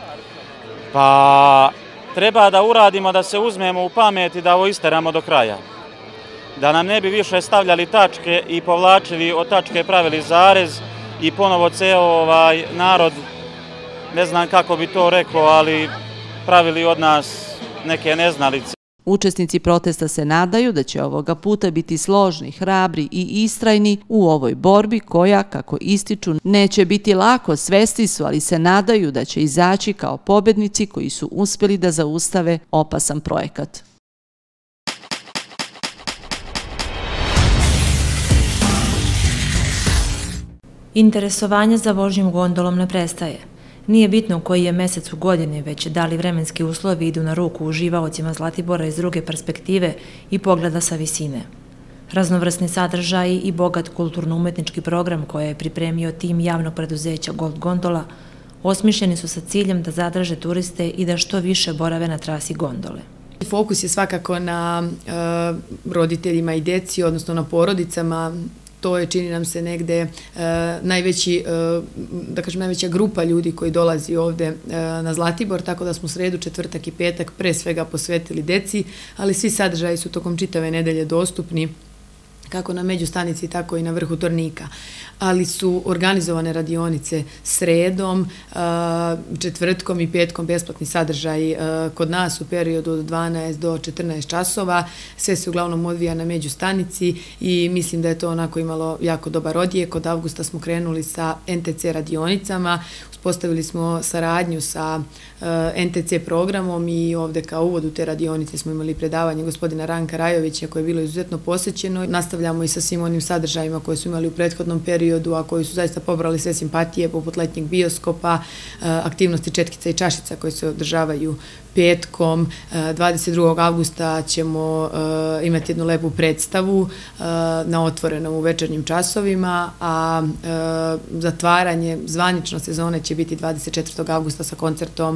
Pa treba da uradimo da se uzmemo u pamet i da ovo isteramo do kraja. Da nam ne bi više stavljali tačke i povlačili od tačke pravili zarez i ponovo ceo narod, ne znam kako bi to rekao, ali pravili od nas neke neznalice. Učesnici protesta se nadaju da će ovoga puta biti složni, hrabri i istrajni u ovoj borbi koja, kako ističu, neće biti lako, svesni su, ali se nadaju da će izaći kao pobednici koji su uspjeli da zaustave opasan projekat. Interesovanje za vožnjom gondolom ne prestaje. Nije bitno koji je mesec u godini, već da li vremenski uslovi idu na ruku uživaocima Zlatibora iz druge perspektive i pogleda sa visine. Raznovrsni sadržaji i bogat kulturno-umetnički program koje je pripremio tim javnog preduzeća Gold Gondola osmišljeni su sa ciljem da zadrže turiste i da što više borave na trasi gondole. Fokus je svakako na roditeljima i deci, odnosno na porodicama. To je, čini nam se, negde najveći, da kažem, najveća grupa ljudi koji dolazi ovde na Zlatibor, tako da smo sredu, četvrtak i petak pre svega posvetili deci, ali svi sadržaji su tokom čitave nedelje dostupni kako na međustanici, tako i na vrhu Tornika. Ali su organizovane radionice sredom, četvrtkom i petkom besplatni sadržaj kod nas u periodu od dvanaest do četrnaest časova. Sve se uglavnom odvija na međustanici i mislim da je to onako imalo jako dobar odjek. Od avgusta smo krenuli sa en te ce radionicama, uspostavili smo saradnju sa en te ce programom i ovde kao uvod u te radionice smo imali predavanje gospodina Ranka Rajovića koje je bilo izuzetno posećeno. Nastavljamo i sa svim onim sadržajima koje su imali u prethodnom periodu, a koji su zaista pobrali sve simpatije, poput letnjeg bioskopa, aktivnosti Četkica i čašica koje se održavaju petkom. dvadeset drugog avgusta ćemo imati jednu lepu predstavu na otvorenom u večernjim časovima, a zatvaranje zvanično sezone će biti dvadeset četvrtog avgusta sa koncertom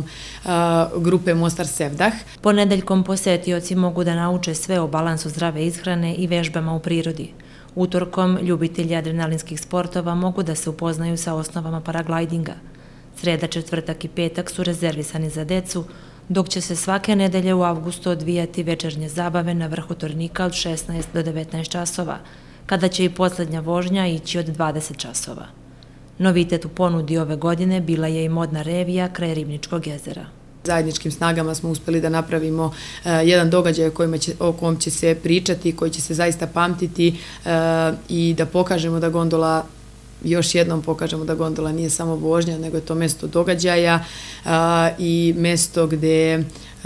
grupe Mostar Sevdah. Ponedeljkom posetioci mogu da nauče sve o balansu zdrave ishrane i vežbama u prirodi. Utorkom ljubitelji adrenalinskih sportova mogu da se upoznaju sa osnovama paraglajdinga. Sreda, četvrtak i petak su rezervisani za decu, dok će se svake nedelje u avgustu odvijati večernje zabave na vrhu Tornika od šesnaest do devetnaest časova, kada će i poslednja vožnja ići od dvadeset časova. Novitet u ponudi ove godine bila je i modna revija kraj Ribničkog jezera. Zajedničkim snagama smo uspeli da napravimo jedan događaj o kom će se pričati, koji će se zaista pamtiti i da pokažemo da gondola, još jednom pokažemo da gondola nije samo vožnja, nego je to mesto događaja i mesto gde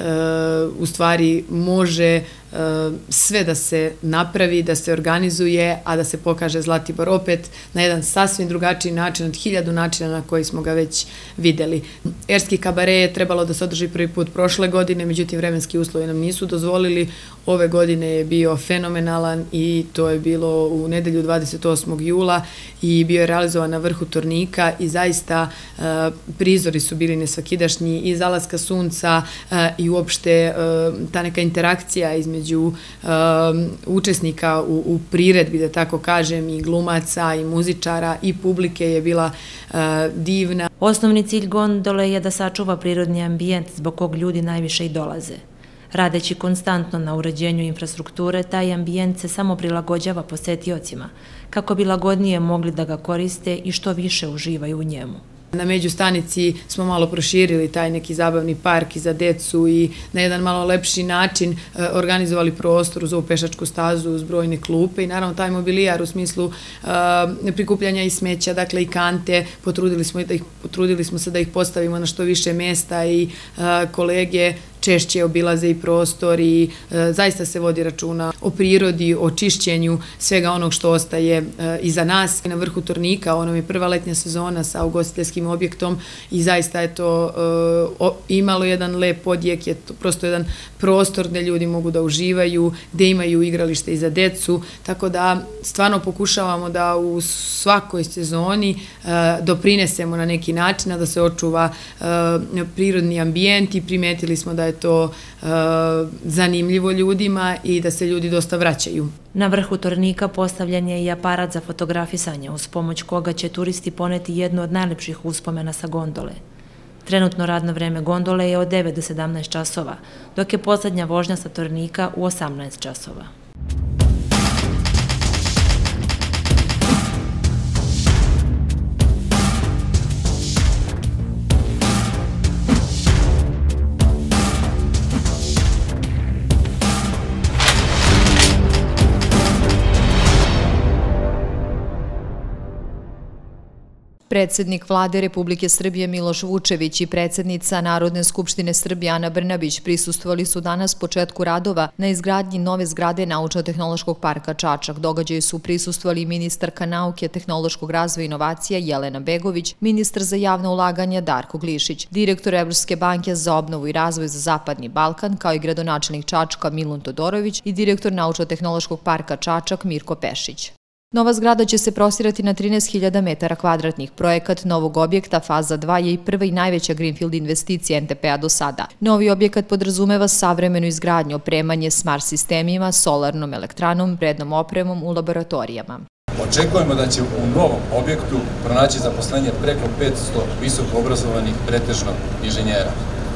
u stvari može sve da se napravi, da se organizuje, a da se pokaže Zlatibor opet na jedan sasvim drugačiji način od hiljadu načina na koji smo ga već videli. Erski kabare je trebalo da se održi prvi put prošle godine, međutim vremenski uslovi nam nisu dozvolili. Ove godine je bio fenomenalan i to je bilo u nedelju dvadeset osmog jula i bio je realizovan na vrhu Tornika i zaista prizori su bili nesvakidašnji i zalaska sunca i uopšte ta neka interakcija između između učesnika u priredbi, da tako kažem, i glumaca i muzičara i publike je bila divna. Osnovni cilj gondole je da sačuva prirodni ambijent zbog kog ljudi najviše i dolaze. Radeći konstantno na uređenju infrastrukture, taj ambijent se samo prilagođava posetiocima, kako bi lagodnije mogli da ga koriste i što više uživaju u njemu. Na međustanici smo malo proširili taj neki zabavni park i za decu i na jedan malo lepši način organizovali prostor uz ovu pešačku stazu, uz brojne klupe i naravno taj mobilijar u smislu prikupljanja i smeća, dakle i kante, potrudili smo se da ih postavimo na što više mesta i kolege češće obilaze i prostor i zaista se vodi računa o prirodi, o čišćenju svega onog što ostaje iza nas. Na vrhu Tornika, ono je prva letnja sezona sa ugostiteljskim objektom i zaista je to imalo jedan lep odjek, je to prosto jedan prostor gde ljudi mogu da uživaju, gde imaju igralište i za decu, tako da stvarno pokušavamo da u svakoj sezoni doprinesemo na neki način, da se očuva prirodni ambijent i primetili smo da je to zanimljivo ljudima i da se ljudi dosta vraćaju. Na vrhu Tornika postavljen je i aparat za fotografisanje, uz pomoć koga će turisti poneti jednu od najlepših uspomena sa gondole. Trenutno radno vreme gondole je od devet do sedamnaest časova, dok je poslednja vožnja sa Tornika u osamnaest časova. Predsednik Vlade Republike Srbije Miloš Vučević i predsednica Narodne skupštine Srbije Ana Brnabić prisustvovali su danas početku radova na izgradnji nove zgrade Naučno-tehnološkog parka Čačak. Događaju su prisustvovali ministarka nauke, tehnološkog razvoja i inovacija Jelena Begović, ministar za javna ulaganja Darko Glišić, direktor Evropske banke za obnovu i razvoj za Zapadni Balkan, kao i gradonačelnik Čačka Milun Todorović i direktor Naučno-tehnološkog parka Čačak Mirko Pešić. Nova zgrada će se prostirati na trinaest hiljada metara kvadratnih. Projekat novog objekta faza dva je i prva i najveća greenfield investicija en te pe a do sada. Novi objekat podrazumeva savremenu izgradnju, opremanje smart sistemima, solarnom elektranom, vrednom opremom u laboratorijama. Očekujemo da će u novom objektu pronaći zaposlenje preko petsto visoko obrazovanih pretežno inženjera.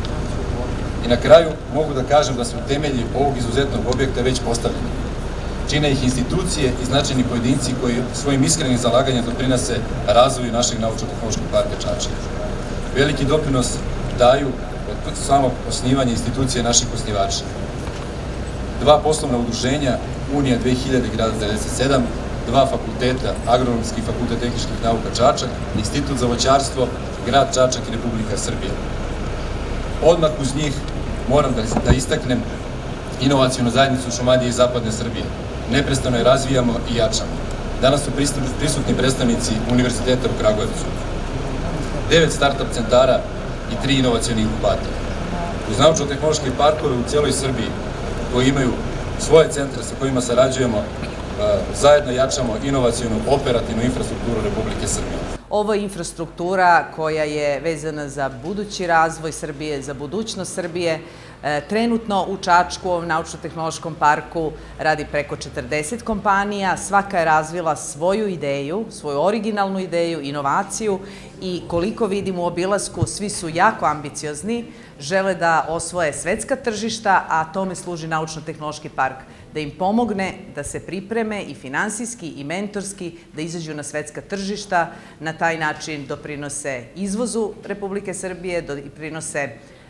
I na kraju mogu da kažem da su temelji ovog izuzetnog objekta već postavljeni. Čine ih institucije i značajni pojedinci koji svojim iskrenim zalaganjem doprinose razvoju našeg Naučno-tehnološkog parka Čačak. Veliki doprinos daju od samog osnivanja institucije naših osnivača. Dva poslovna udruženja, Unija dve hiljade grad devedeset sedam, dva fakulteta, Agronomski fakultet tehničkih nauka Čačak, Institut za voćarstvo, grad Čačak i Republika Srbija. Odmah uz njih moram da istaknem inovacijonu zajednicu Šumadije i Zapadne Srbije. Neprestano je razvijamo i jačamo. Danas su prisutni predstavnici Univerziteta u Kragujevcu. Devet start-up centara i tri inovacijone inkubatora. Uz naučno-tehnološke parkove u cijeloj Srbiji koji imaju svoje centre sa kojima sarađujemo, zajedno jačamo inovacijonu operativnu infrastrukturu Republike Srbije. Ovo je infrastruktura koja je vezana za budući razvoj Srbije, za budućnost Srbije. Trenutno u Čačku, u ovom naučno-tehnološkom parku, radi preko četrdeset kompanija. Svaka je razvila svoju ideju, svoju originalnu ideju, inovaciju i koliko vidim u obilasku, svi su jako ambiciozni, žele da osvoje svetska tržišta, a tome služi naučno-tehnološki park, da im pomogne da se pripreme i finansijski i mentorski, da izađu na svetska tržišta, na taj način doprinose izvozu Republike Srbije, doprinose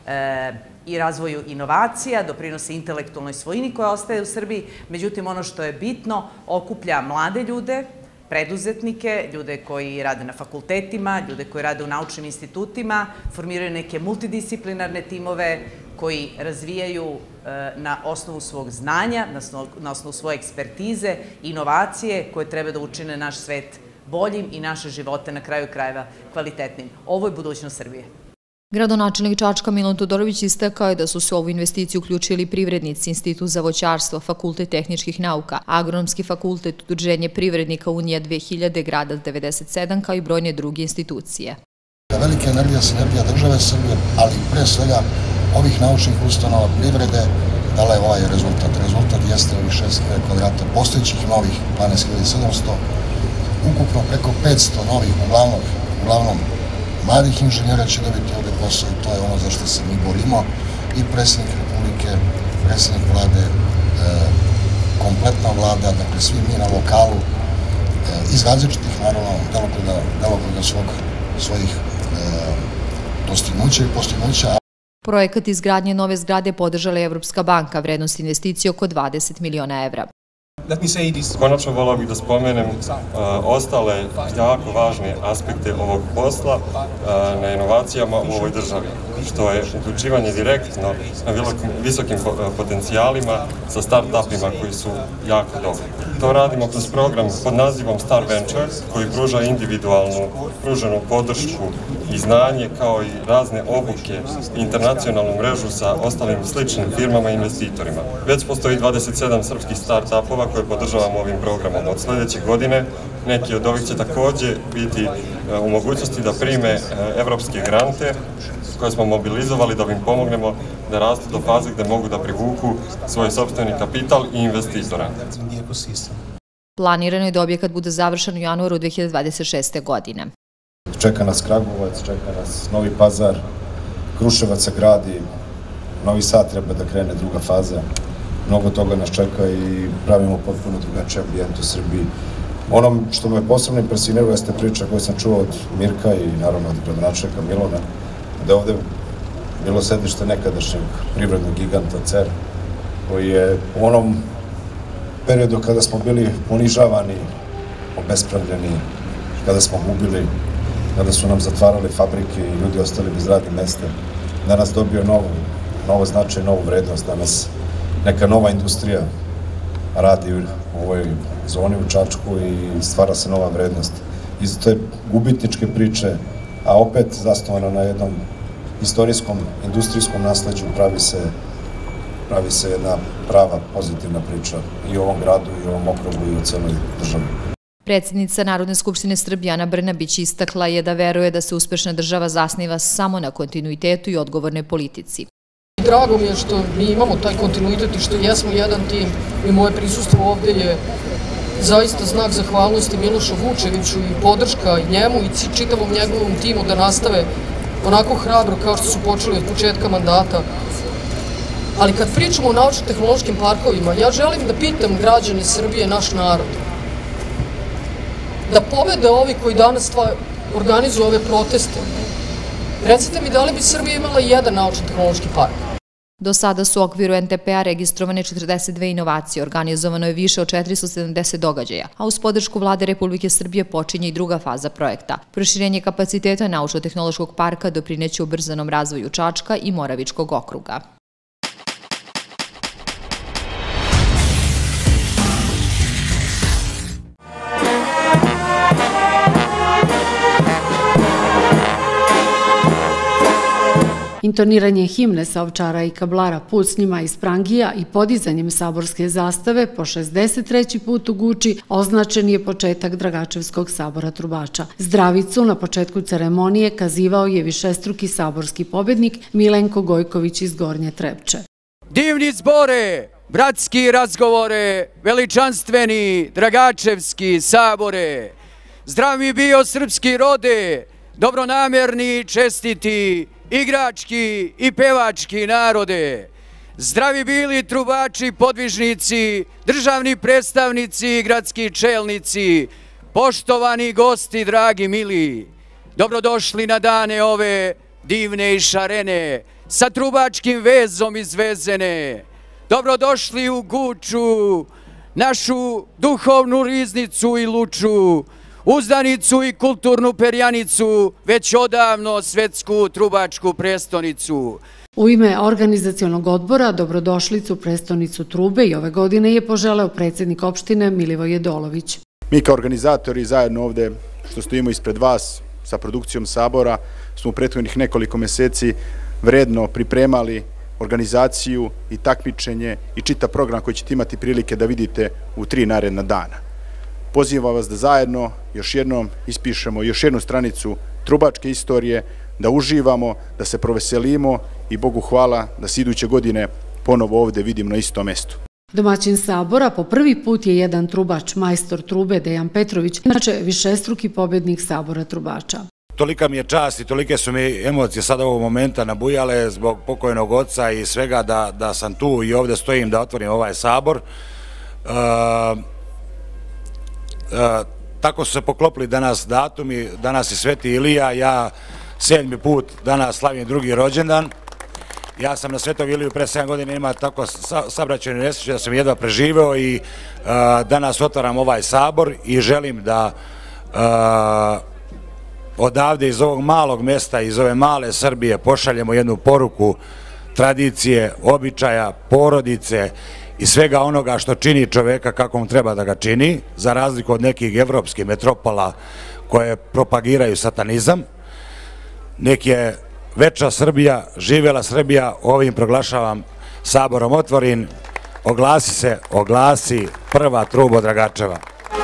i razvoju inovacija, doprinose intelektualnoj svojini koja ostaje u Srbiji. Međutim, ono što je bitno, okuplja mlade ljude, preduzetnike, ljude koji rade na fakultetima, ljude koji rade u naučnim institutima, formiraju neke multidisciplinarne timove koji razvijaju na osnovu svog znanja, na osnovu svoje ekspertize, inovacije koje treba da učine naš svet boljim i naše živote na kraju krajeva kvalitetnim. Ovo je budućnost Srbije. Gradonačelnik Čačka Milun Todorović istakao je da su se u ovu investiciju uključili privrednici, Institut za voćarstvo, Fakultet tehničkih nauka, Agronomski fakultet, Udruženje privrednika Unija dve hiljade grada devedeset sedam, kao i brojne druge institucije. Velika energija sinergija države Srbije, ali pre svega ovih naučnih ustanova privrede dala je ovaj rezultat. Rezultat jeste ovih šest kvadrata postojećih novih dvanaest hiljada sedamsto, ukupno preko petsto novih, uglavnom mladih inženjera će dobiti ovde posao i to je ono za što se mi borimo i predsjednik Republike, predsjednik vlade, kompletna vlada, dakle svi mi na lokalu iz različitih naravno delokruga svojih dostignuća i postignuća. Projekat izgradnje nove zgrade podržala je Evropska banka, vrednost investicije oko dvadeset miliona evra. Konačno volao bih da spomenem ostale jako važne aspekte ovog posla na inovacijama u ovoj državi. što je uključivanje direktno na visokim potencijalima sa start-upima koji su jako dobri. To radimo kroz program pod nazivom Star Venture, koji pruža individualnu pruženu podršku i znanje kao i razne obuke i internacionalnu mrežu sa ostalim sličnim firmama i investitorima. Već postoji dvadeset sedam srpskih start-upova koje podržavamo ovim programom. Od sljedeće godine neki od ovih će također biti u mogućnosti da prime evropske grante koje smo mobilizovali da im pomognemo da rastu do faze gde mogu da privuku svoj sopstveni kapital i investitora. Planirano je da objekat bude završen u januaru dve hiljade dvadeset šeste. godine. Čeka nas Kragujevac, čeka nas Novi Pazar, Kruševac se gradi, Novi Sad treba da krene druga faza. Mnogo toga nas čeka i pravimo potpuno drugačiji ambijent u Srbiji. Ono što me posebno impresioniralo jeste priča koju sam čuo od Mirka i naravno od gradonačelnika Milona, da je ovde bilo sedište nekadašnjeg privrednog giganta C E R, koji je u onom periodu kada smo bili ponižavani, obespravljeni, kada smo gubili, kada su nam zatvarali fabrike i ljudi ostali bez radnih mesta, danas dobio novo, novo značaj, novu vrednost, danas neka nova industrija radi u ovoj zoni u Čačku i stvara se nova vrednost. Iz te gubitničke priče, a opet zasnovano na jednom istorijskom, industrijskom nasleđu, pravi se, pravi se jedna prava pozitivna priča i u ovom gradu, i u ovom okrugu, i u celoj državi. Predsjednica Narodne skupštine Srbije Ana Brnabić istakla je da veruje da se uspešna država zasniva samo na kontinuitetu i odgovornoj politici. Drago mi je što mi imamo taj kontinuitet i što jesmo jedan tim i moje prisustvo ovde je zaista znak zahvalnosti Milošu Vučeviću i podrška njemu i čitavom njegovom timu da nastave onako hrabro kao što su počeli od početka mandata. Ali kad pričamo o naučno-tehnološkim parkovima, ja želim da pitam građane Srbije, naš narod, da pobede ovi koji danas organizuju ove proteste. Recite mi, da li bi Srbija imala jedan naučno-tehnološki park? Do sada su u okviru en te pe a registrovane četrdeset dve inovacije, organizovano je više od četiristo sedamdeset događaja, a uz podršku Vlade Republike Srbije počinje i druga faza projekta. Proširenje kapaciteta naučno-tehnološkog parka doprineće ubrzanom razvoju Čačka i Moravičkog okruga. Intoniranje himne sa Ovčara i Kablara pucnjima iz Prangija i podizanjem saborske zastave po šezdeset treći put u Guči označen je početak Dragačevskog sabora trubača. Zdravicu na početku ceremonije kazivao je višestruki saborski pobednik Milenko Gojković iz Gornje Trepče. Divni zbore, bratski razgovore, veličanstveni Dragačevski sabore, zdrav mi bio srpski rode, dobronamjerni, čestiti, igrački i pevački narode, zdravi bili trubači, podvižnici, državni predstavnici i gradski čelnici, poštovani gosti, dragi mili, dobrodošli na dane ove divne i šarene, sa trubačkim vezom izvezene, dobrodošli u Guču, našu duhovnu riznicu i luču, uzdanicu i kulturnu perjanicu, već odavno svetsku trubačku prestonicu. U ime organizacionog odbora dobrodošlicu prestonicu Trube i ove godine je poželeo predsjednik opštine Milivoje Dolović. Mi kao organizatori zajedno ovde što stojimo ispred vas sa produkcijom sabora smo u prethodnih nekoliko meseci vredno pripremali organizaciju i takmičenje i čitav program koji ćete imati prilike da vidite u tri naredna dana. Pozivam vas da zajedno još jednom ispišemo još jednu stranicu trubačke istorije, da uživamo, da se proveselimo i Bogu hvala da se iduće godine ponovo ovde vidimo na istom mestu. Domaćin sabora po prvi put je jedan trubač, majstor trube Dejan Petrović, inače višestruki pobednik sabora trubača. Tolika mi je čast i tolike su mi emocije sada ovog momenta nabujale zbog pokojnog oca i svega da sam tu i ovde stojim da otvorim ovaj sabor. Tako su se poklopili danas datumi, danas je Sveti Ilija, ja sedmi put danas slavim drugi rođendan. Ja sam na Svetog Iliju pre sedam godina imao tako saobraćajnu nesreću da sam jedva preživeo i danas otvaram ovaj sabor i želim da odavde iz ovog malog mesta, iz ove male Srbije pošaljemo jednu poruku tradicije, običaja, porodice i svega onoga što čini čoveka kako mu treba da ga čini, za razliku od nekih evropskih metropola koje propagiraju satanizam. Nek je večna Srbija, živela Srbija, ovim proglašavam saborom otvoren. Oglasi se, oglasi prva truba Dragačeva.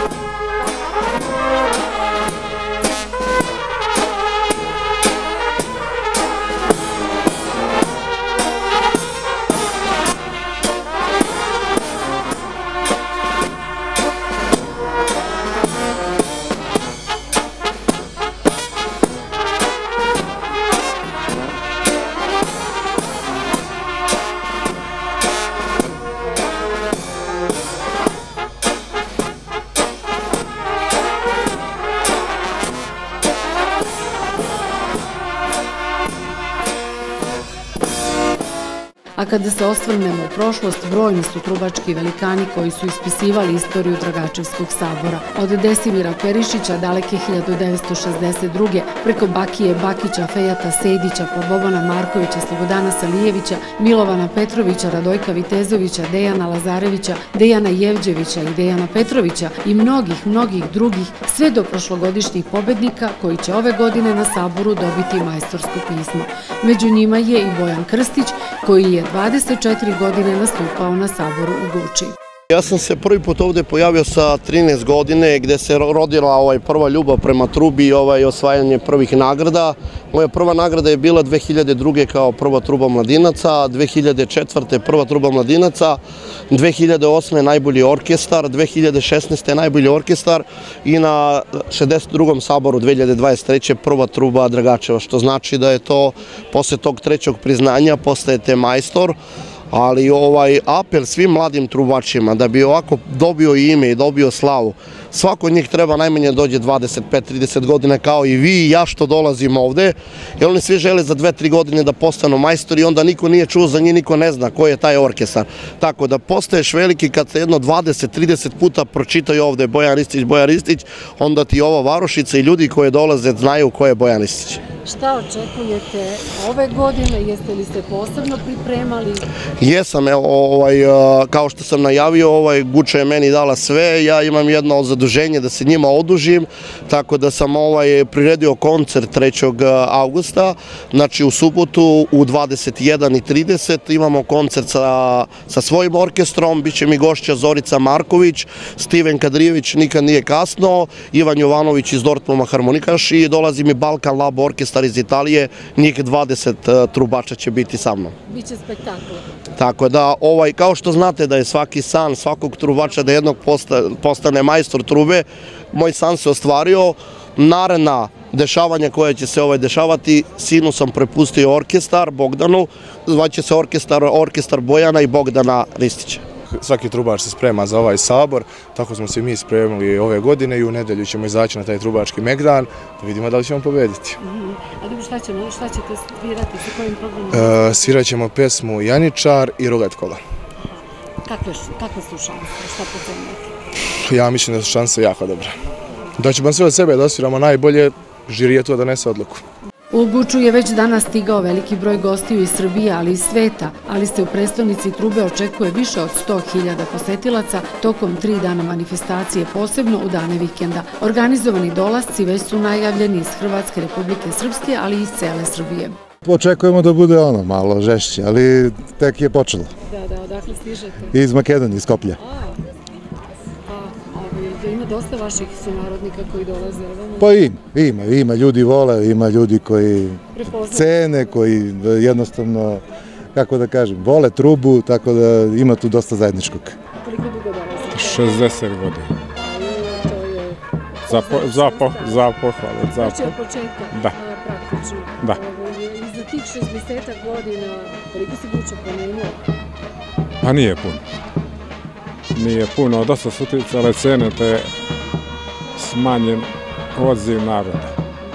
A kada se osvrnemo u prošlost, brojni su trubački velikani koji su ispisivali istoriju Dragačevskog sabora. Od Desimira Perišića daleke hiljadu devetsto šezdeset druge preko Bakije Bakića, Fejata Sejdića, pa Bobana Markovića, Slobodana Salijevića, Milovana Petrovića, Radojka Vitezovića, Dejana Lazarevića, Dejana Jevđevića i Dejana Petrovića i mnogih, mnogih drugih, sve do prošlogodišnjih pobednika koji će ove godine na saboru dobiti majstorsko pismo. Među njima je i Bojan Krstić, koji je dvadeset četiri godine nastupao na saboru u Guči. Ja sam se prvi put ovde pojavio sa trinaest godine, gde se rodila prva ljubav prema trubi i osvajanje prvih nagrada. Moja prva nagrada je bila dve hiljade druge kao prva truba mladinaca, dve hiljade četvrte prva truba mladinaca, dve hiljade osme najbolji orkestar, dve hiljade šesnaeste najbolji orkestar i na šezdeset drugom saboru dve hiljade dvadeset treće prva truba Dragačeva, što znači da je to posle tog trećeg priznanja postajete majstor. Ali ovaj apel svim mladim trubačima da bi ovako dobio ime i dobio slavu, svako od njih treba najmanje dođe dvadeset pet trideset godina kao i vi i ja što dolazim ovde, jer oni svi žele za dve tri godine da postanu majstori i onda niko nije čuo za njih, niko ne zna ko je taj orkestar. Tako da postaješ veliki kad se jedno dvadeset trideset puta pročitaju ovde Bojan Ristić, Bojan Ristić, onda ti ova varošica i ljudi koji dolaze znaju ko je Bojan Ristić. Šta očekujete ove godine? Jeste li se posebno pripremali? Jesam, kao što sam najavio, Guča je meni dala sve, ja imam jedno zaduženje da se njima odužim, tako da sam priredio koncert trećeg avgusta, znači u subotu u dvadeset jedan i trideset imamo koncert sa svojim orkestrom, bit će mi gošća Zorica Marković, Stiven Kadrijević, nikad nije kasno, Ivan Jovanović iz Dortmuma harmonikaš i dolazi mi Balkan Lab orkestar iz Italije, njih dvadeset trubača će biti sa mnom. Biće spektakl. Tako da, kao što znate da je svaki san svakog trubača da jednog postane majstor trube, moj san se ostvario. Naredna dešavanja koja će se dešavati, sinu sam prepustio orkestar, Bogdanu, zvaće se orkestar Bojana i Bogdana Ristića. Svaki trubač se sprema za ovaj sabor, tako smo se mi spremili ove godine i u nedelju ćemo izaći na taj trubački megdan da vidimo da li ćemo pobediti. A dobro, šta ćete svirati, sa kojim programom? Svirat ćemo pesmu Janičar i Rogat kola. Kakve su šanse? Šta procenjate? Ja mislim da su šanse jako dobre. Da ćemo sve od sebe da osviramo najbolje, žiri je to da donese odluku. U Guču je već danas stigao veliki broj gostiju iz Srbije, ali i sveta, ali se u prestonici trube očekuje više od sto hiljada posetilaca tokom tri dana manifestacije, posebno u dane vikenda. Organizovani dolasci već su najavljeni iz Hrvatske, Republike Srpske, ali i iz cele Srbije. Očekujemo da bude ono malo žešće, ali tek je počelo. Da, da, odakle stižete? Iz Makedonije, iz Skoplja. Ima dosta vaših sunarodnika koji dolaze? Pa ima, ima, ljudi vole, ima ljudi koji cene, koji jednostavno, kako da kažem, vole trubu, tako da ima tu dosta zajedničkog. Koliko dugo dolazite? šezdeset godina. Za pohvalu. Znači od početka? Da. Praktično? Da. I za tih šezdeset godina, koliko se Guča promenila? Pa nije puno. Nije puno, dosta su uticale cene, te smanjen odziv naroda.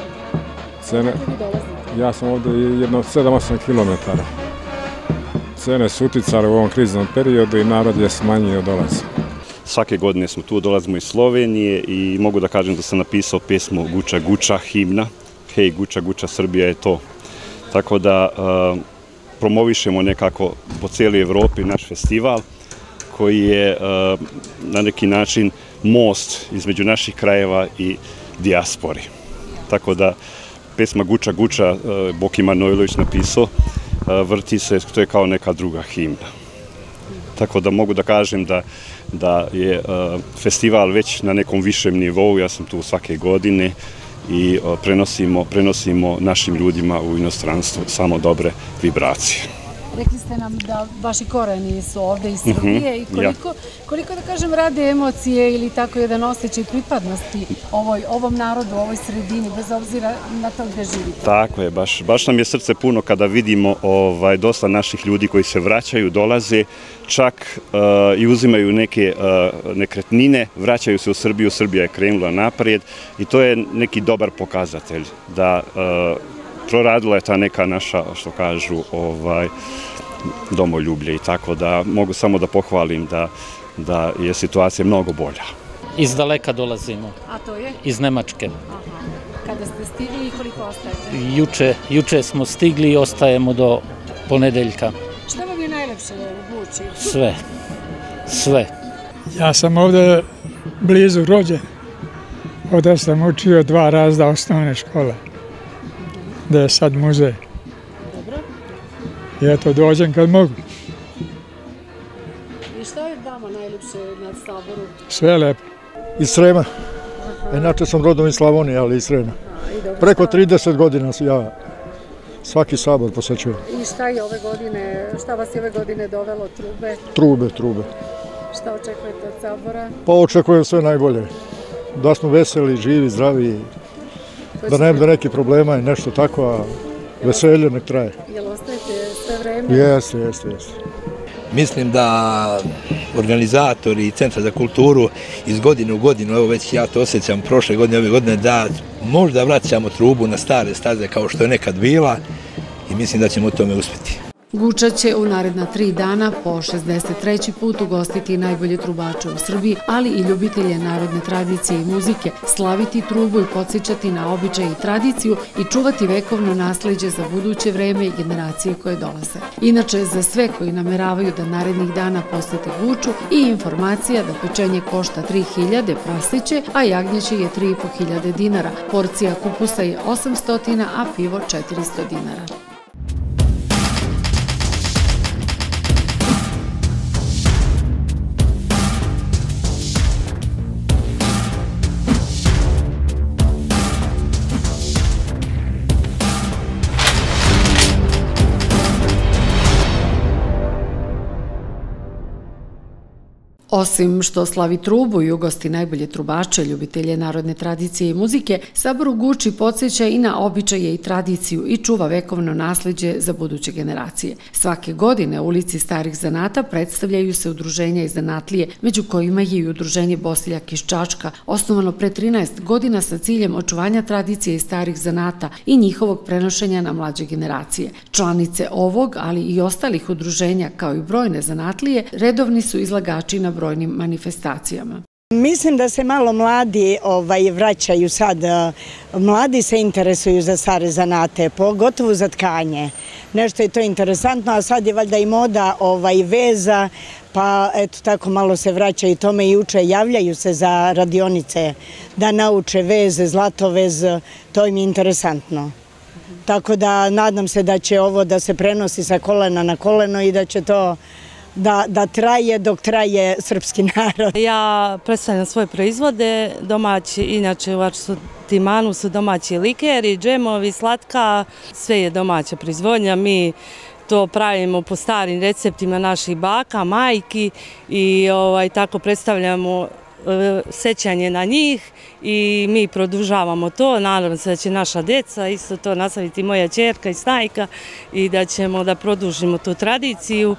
Ja sam ovdje jedno sedam osam kilometara. Cene su uticale u ovom kriznom periodu i narod je smanjio dolaz. Svake godine smo tu, dolazimo iz Slovenije i mogu da kažem da sam napisao pesmu Guča Guča, himna, hej, Guča, Guča, Srbija je to. Tako da promovišemo nekako po cijeloj Evropi naš festival koji je na neki način most između naših krajeva i dijaspori. Tako da pesma Guča, Guča, Boki Manojlović napisao, vrti se, to je kao neka druga himna. Tako da mogu da kažem da, da je festival već na nekom višem nivou, ja sam tu svake godine i prenosimo, prenosimo našim ljudima u inostranstvu samo dobre vibracije. Rekli ste nam da vaši koreni su ovde iz Srbije i koliko, koliko da kažem, rade emocije ili tako jedan osjećaj pripadnosti ovoj, ovom narodu, ovoj sredini, bez obzira na to gde živite. Tako je, baš, baš nam je srce puno kada vidimo ovaj, dosta naših ljudi koji se vraćaju, dolaze, čak uh, i uzimaju neke uh, nekretnine, vraćaju se u Srbiju, Srbija je krenula naprijed i to je neki dobar pokazatelj da uh, proradila je ta neka naša, što kažu, ovaj, domoljublje i tako da mogu samo da pohvalim da, da je situacija mnogo bolja. Iz daleka dolazimo. A to je? Iz Nemačke. Aha. Kada ste stigli i koliko ostajete? Juče, juče smo stigli i ostajemo do ponedeljka. Šta vam je najlepše u Guči? Sve. Sve. Ja sam ovdje blizu rođen. Ovdje sam učio dva razda osnovne škole. Da je sad muzej. Dobro. I eto, dođem kad mogu. I šta je vama najljepše na Saboru? Sve je lepo. Iz Srema. Inače sam rodom iz Slavonije, ali iz Srema. Preko trideset godina ja svaki sabor posećujem. I šta je ove godine, šta vas je ove godine dovelo, trube? Trube, trube. Šta očekujete od sabora? Pa očekujem sve najbolje. Da smo veseli, živi, zdravi. Da ne bude nekih problema i nešto tako, a veselje nek traje. Jel ostajete sve vreme? Jeste, jeste, jeste. Mislim da organizatori i Centra za kulturu iz godine u godinu, evo već ja to osjećam prošle godine, ove godine, da možda vraćamo trubu na stare staze kao što je nekad bila i mislim da ćemo u tome uspjeti. Guča će u naredna tri dana po šezdeset treći put ugostiti najbolje trubače u Srbiji, ali i ljubitelje narodne tradicije i muzike, slaviti trubu i podsjećati na običaj i tradiciju i čuvati vekovno nasleđe za buduće vreme i generacije koje dolaze. Inače, za sve koji nameravaju da narednih dana posete Guču i informacija da pečenje košta tri hiljade prasiće, a jagnjeće je tri i po hiljade dinara. Porcija kupusa je osamsto, a pivo četiristo dinara. Osim što slavi trubu i ugosti najbolje trubače, ljubitelje narodne tradicije i muzike, Sabor u Guči podsjeća i na običaje i tradiciju i čuva vekovno nasleđe za buduće generacije. Svake godine u ulici starih zanata predstavljaju se udruženja i zanatlije, među kojima je i udruženje Bosiljak iz Čačka, osnovano pre trinaest godina sa ciljem očuvanja tradicije i starih zanata i njihovog prenošenja na mlađe generacije. Članice ovog, ali i ostalih udruženja, kao i brojne zanatlije, redovni su izlagači na brojnim manifestacijama. Mislim da se malo mladi ovaj, vraćaju sad. Mladi se interesuju za stare zanate, pogotovo za tkanje. Nešto je to interesantno, a sad je valjda i moda ovaj, veza, pa eto tako malo se vraćaju tome i uče, javljaju se za radionice da nauče veze, zlatovez, to im je interesantno. Tako da nadam se da će ovo da se prenosi sa kolena na koleno i da će to Da, da traje dok traje srpski narod. Ja predstavljam svoje proizvode, domaći, inače u asortimanu su domaći likeri, džemovi, slatka, sve je domaća proizvodnja. Mi to pravimo po starim receptima naših baka, majki i ovaj, tako predstavljamo sećanje na njih i mi produžavamo to. Nadam se da će naša deca isto to nastaviti, moja ćerka i snajka, i da ćemo da produžimo tu tradiciju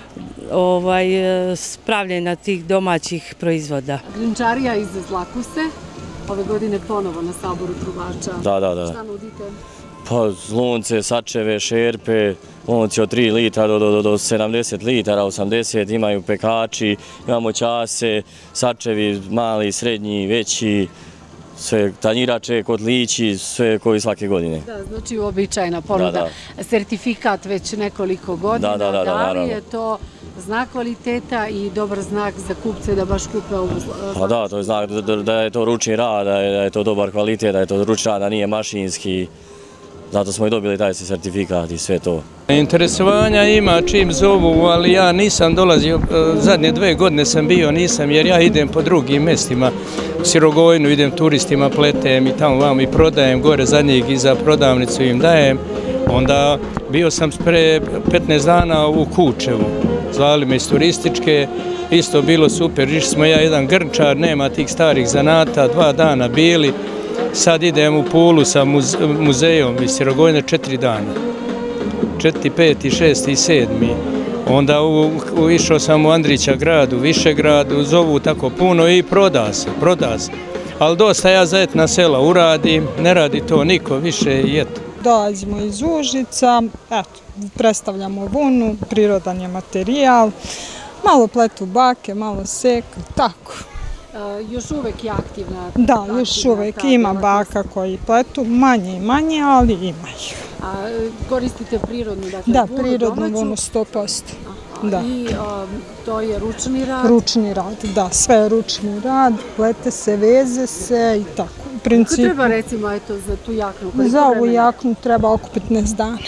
ovaj, spravljena tih domaćih proizvoda. Grinčarija iz Zlakuse, ove godine ponovo na Saboru trubača. Da, da, da. Šta nudite? Pa lunce, sačeve, šerpe, lunci od tri litra do, do, do sedamdeset litara, osamdeset, imaju pekači, imamo čase, sačevi mali, srednji, veći, sve tanjirače, kotlići, sve koji svake godine. Da, znači uobičajena ponuda. Sertifikat već nekoliko godina, da li je to znak kvaliteta i dobar znak za kupce da baš kupe ovu? Pa da, to je znak da je to ručni rad, da je to dobar kvalitet, da je to ručni rad, da nije mašinski. Zato smo i dobili taj sertifikat i sve to. Interesovanja ima čim zovu, ali ja nisam dolazio, zadnje dve godine sam bio, nisam, jer ja idem po drugim mestima, u Sirogojnu, idem turistima, pletem i tamo vam i prodajem, gore za njih i za prodavnicu im dajem. Onda bio sam pre petnaest dana u Kučevu, zvali me iz turističke, isto bilo super, išli smo ja jedan grnčar, nema tih starih zanata, dva dana bili. Sad idem u Pulu sa muzejom iz Sirogojne četiri dana. Četiri, peti, šesti i sedmi. Onda išao sam u Andrića grad, u Višegradu, zovu tako puno i proda se, proda se. Ali dosta ja za etna sela uradim, ne radi to niko više i eto. Dolazimo iz Užica, eto, predstavljamo vunu, prirodan je materijal, malo pletu bake, malo seku, tako. Još uvek je aktivna? Da, još uvek ima baka koji pletu, manje i manje, ali ima ih. A koristite prirodnu, dakle, da, prirodnu vunu sto posto. I to je ručni rad? Ručni rad, da, sve je ručni rad, plete se, veze se i tako. Kako treba, recimo, eto, za tu jaknu? Za ovu jaknu treba oko petnaest dana.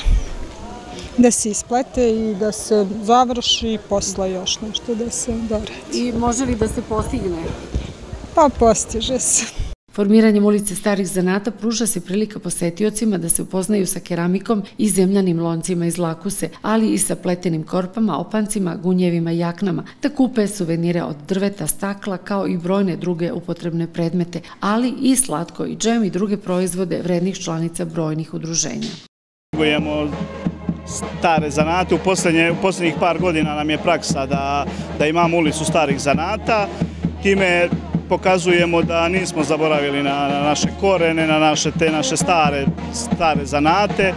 Da se isplete i da se završi i posle još nešto da se doradi. I može li da se postigne? Pa postiže se. Formiranjem ulice starih zanata pruža se prilika posetiocima da se upoznaju sa keramikom i zemljanim loncima iz Lakuse, ali i sa pletenim korpama, opancima, gunjevima i jaknama, da kupe suvenire od drveta, stakla, kao i brojne druge upotrebne predmete, ali i slatko i džem i druge proizvode vrednih članica brojnih udruženja. Negujemo stare zanate, u posljednjih par godina nam je praksa da imamo ulicu starih zanata, time pokazujemo da nismo zaboravili na naše korene, na te naše stare zanate.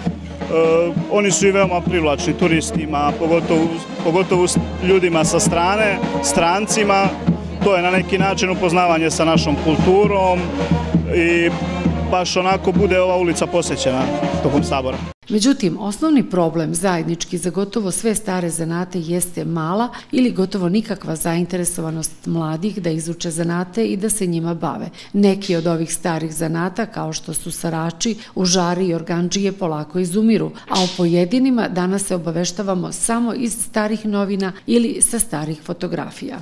Oni su i veoma privlačni turistima, pogotovo ljudima sa strane, strancima. To je na neki način upoznavanje sa našom kulturom i baš onako bude ova ulica posećena tokom sabora. Međutim, osnovni problem zajednički za gotovo sve stare zanate jeste mala ili gotovo nikakva zainteresovanost mladih da izuče zanate i da se njima bave. Neki od ovih starih zanata, kao što su sarači, užari i organdžije, polako izumiru, a o pojedinima danas se obaveštavamo samo iz starih novina ili sa starih fotografija.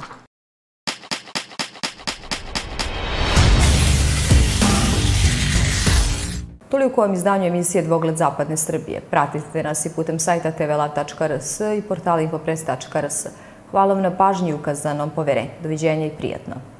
Toliko u ovom izdanju emisije Dvogled Zapadne Srbije. Pratite nas i putem sajta te ve lav tačka er es i portala infopres tačka er es. Hvala vam na pažnji i ukazanom poverenju. Doviđenja i prijatno.